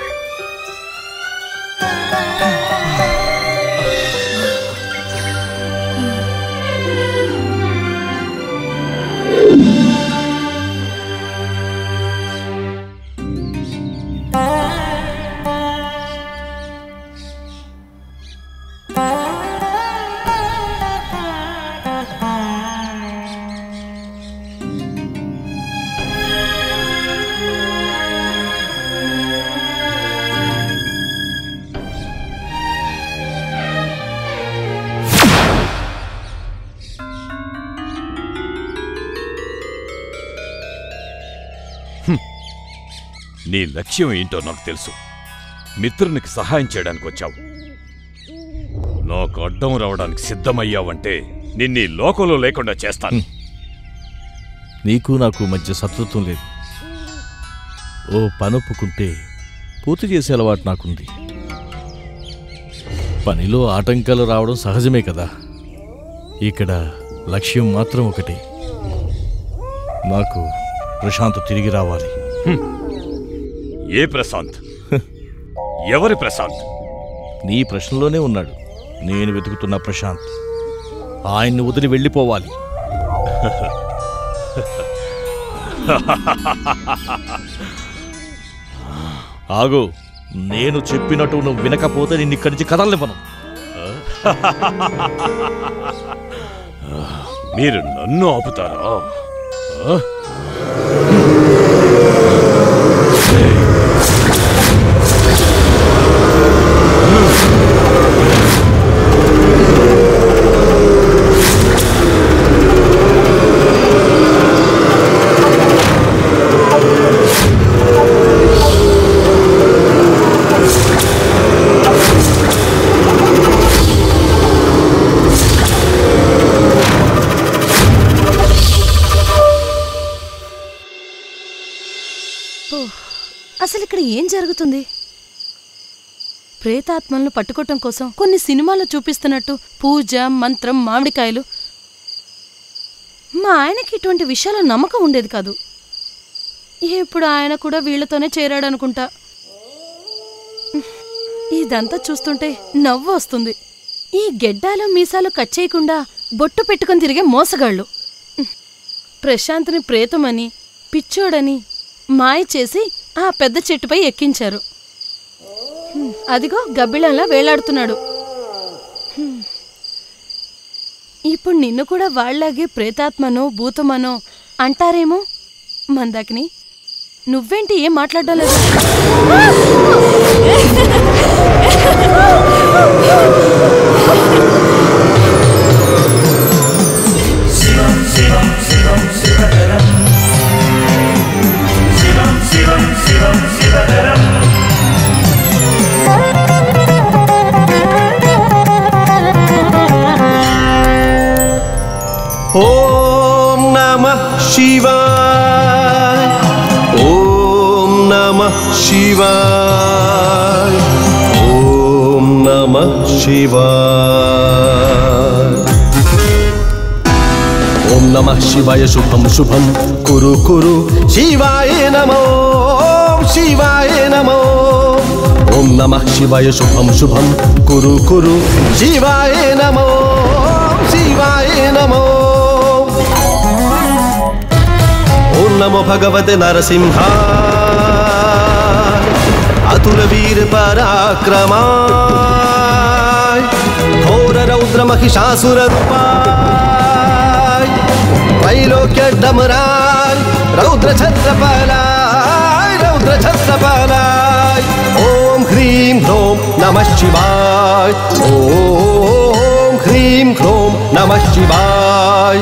S2: నీ లక్ష్యం ఏంటో నాకు తెలుసు. మిత్రునికి సహాయం చేయడానికి వచ్చావు. నాకు అడ్డం రావడానికి సిద్ధమయ్యావంటే నిన్నీ లోకంలో లేకుండా చేస్తాను.
S14: నీకు నాకు మధ్య శత్రుత్వం లేదు. ఓ పనొప్పుకుంటే పూర్తి చేసే అలవాటు నాకుంది. పనిలో ఆటంకాలు రావడం సహజమే కదా. ఇక్కడ లక్ష్యం మాత్రం ఒకటే, నాకు ప్రశాంత్ తిరిగి రావాలి.
S2: ఏ ప్రశాంత్? ఎవరి ప్రశాంత్?
S14: నీ ప్రశ్నలోనే ఉన్నాడు. నేను వెతుకుతున్న ప్రశాంత్. ఆయన్ని వదిలి వెళ్ళిపోవాలి. ఆగు, నేను చెప్పినట్టు నువ్వు వినకపోతే నిన్ను ఇక్కడి నుంచి కదలనివ్వను.
S2: మీరు నన్ను ఆపుతారా?
S9: అసలు ఇక్కడ ఏం జరుగుతుంది? ప్రేతాత్మలను పట్టుకోవటం కోసం కొన్ని సినిమాల్లో చూపిస్తున్నట్టు పూజ, మంత్రం, మామిడికాయలు. మా ఆయనకి ఇటువంటి విషయాల నమ్మకం ఉండేది కాదు. ఇప్పుడు ఆయన కూడా వీళ్లతోనే చేరాడనుకుంటా. ఇదంతా చూస్తుంటే నవ్వు వస్తుంది. ఈ గెడ్డాలు మీసాలు కట్ చేయకుండా బొట్టు పెట్టుకుని తిరిగే మోసగాళ్ళు ప్రశాంత్ని ప్రేతమని, పిచ్చోడని మాయ చేసి ఆ పెద్ద చెట్టుపై ఎక్కించారు. అదిగో గబ్బిళంలా వేలాడుతున్నాడు. ఇప్పుడు నిన్ను కూడా వాళ్లాగే ప్రేతాత్మనో భూతమనో అంటారేమో. మందాకిని, నువ్వేంటి ఏం మాట్లాడడం లేదు?
S16: ఓం నమః శివాయ, ఓం నమః శివాయ, ఓం నమః శివాయ. ఓం నమః శివాయ. శుభం శుభం కురు కురు. శివాయ నమో, శివాయ నమో. ఓం నమః శివాయ. శుభం శుభం కురు కురు. శివాయ నమో, శివాయ నమో. ఓం నమో భగవతే నరసింహాయ, అతుల వీర పరాక్రమాయ, ఘోర రౌద్ర మహిషాసురూపాయ, त्रैलोक्य डमराय, रौद्र छत्रपालाय, रौद्र छत्रपालाय. ओम ह्रीं ह्रों नमः शिवाय. ओम ह्रीं ह्रों नमः शिवाय.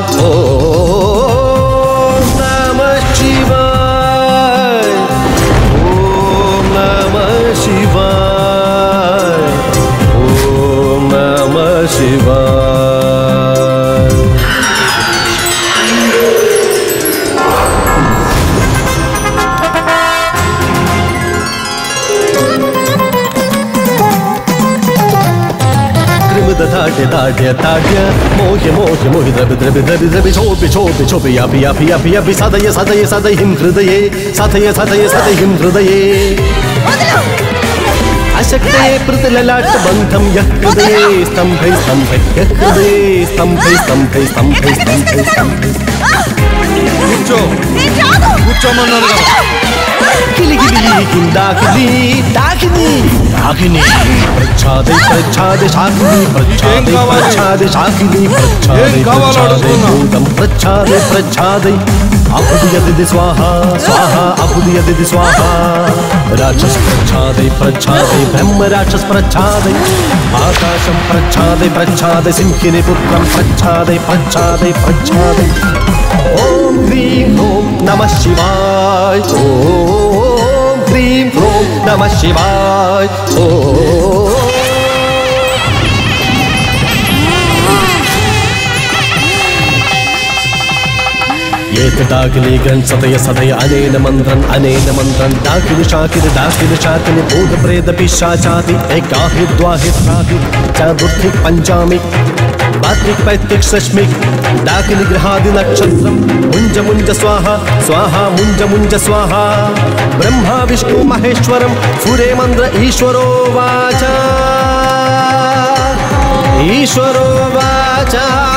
S16: ओम नमः शिवाय. ओम नमः शिवाय. ओम नमः शिवाय. ताड्य ताड्य ताड्य मोह्य मोह्य मोहि द्रवि द्रवि द्रवि द्रवि शोभि शोभि शोभि यापि यापि यापि यापि सदय सदय सदयिं हृदये सदय सदय सदयिं हृदये अशक्तये प्रतिललाट बन्धं यः हृदये स्तम्भै स्तम्भै यः हृदये स्तम्भै स्तम्भै स्तम्भै स्तम्भै स्तम्भै. కూర్చో కూర్చోమన్నాను కదా. కిలిగిలి కిందాకిలి డాకిని డాకిని ప్రచ్ఛాదే ప్రచ్ఛాదే శాకిని ప్రచ్ఛాదే ప్రచ్ఛాదే శాకిని ప్రచ్ఛాదే ప్రచ్ఛాదే భూతం ప్రచ్ఛాదే ప్రచ్ఛాదే అపుదియది స్వాహా స్వాహా అపుదియది స్వాహా. రాక్షస ప్రచ్ఛాదే ప్రచ్ఛాదే బ్రహ్మ రాక్షస ప్రచ్ఛాదే ఆకాశం ప్రచ్ఛాదే ప్రచ్ఛాదే సింహిని పుత్రం ప్రచ్ఛాదే ప్రచ్ఛాదే ప్రచ్ఛాదే. ఓం హ్రీం ఓం నమః శివాయ. ఓం హ్రీం హ్రోం నమః శివాయ ఓం ఏకడాకిని గన్ సతయ సదయ అనేన మంత్రన్ అనేన మంత్రన్ డాకిని శాకిని డాకిని శాకిని భూత ప్రేత పిశాచాతి ఏకాహి ద్వాహి త్రాహి చతుర్థి పంచామి బాత్రిక్ పైత్రిక్ షష్మిక్ డాకిని గ్రహాది నక్షత్రం ముంజ ముంజ స్వాహ స్వాహ ముంజ ముంజ స్వాహ బ్రహ్మ విష్ణు మహేశ్వరం ఫురే మంత్ర ఈశ్వరో వాచ ఈశ్వరో వాచ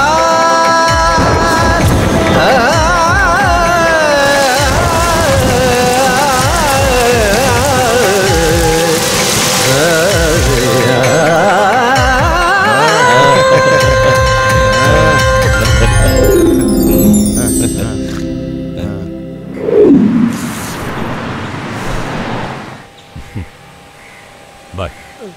S2: బాయ్.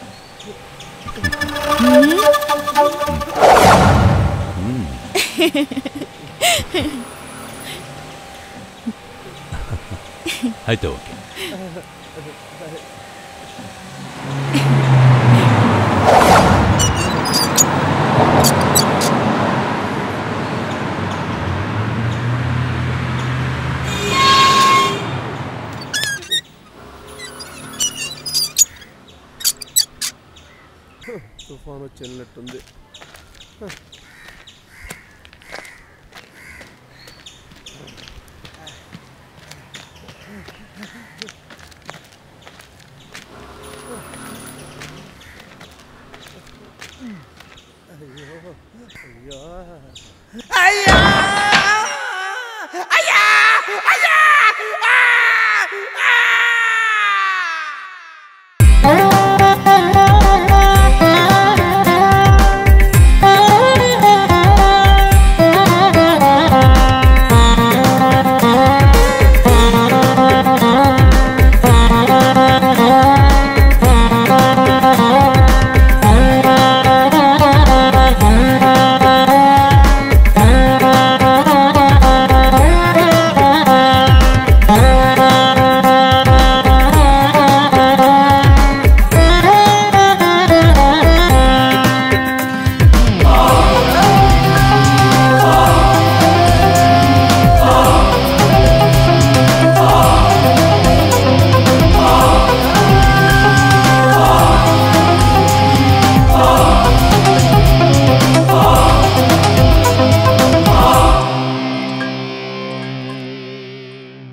S2: అయితే ఓకే.
S7: తుఫాను వచ్చేటట్టుంది. అయ్యో అయ్యో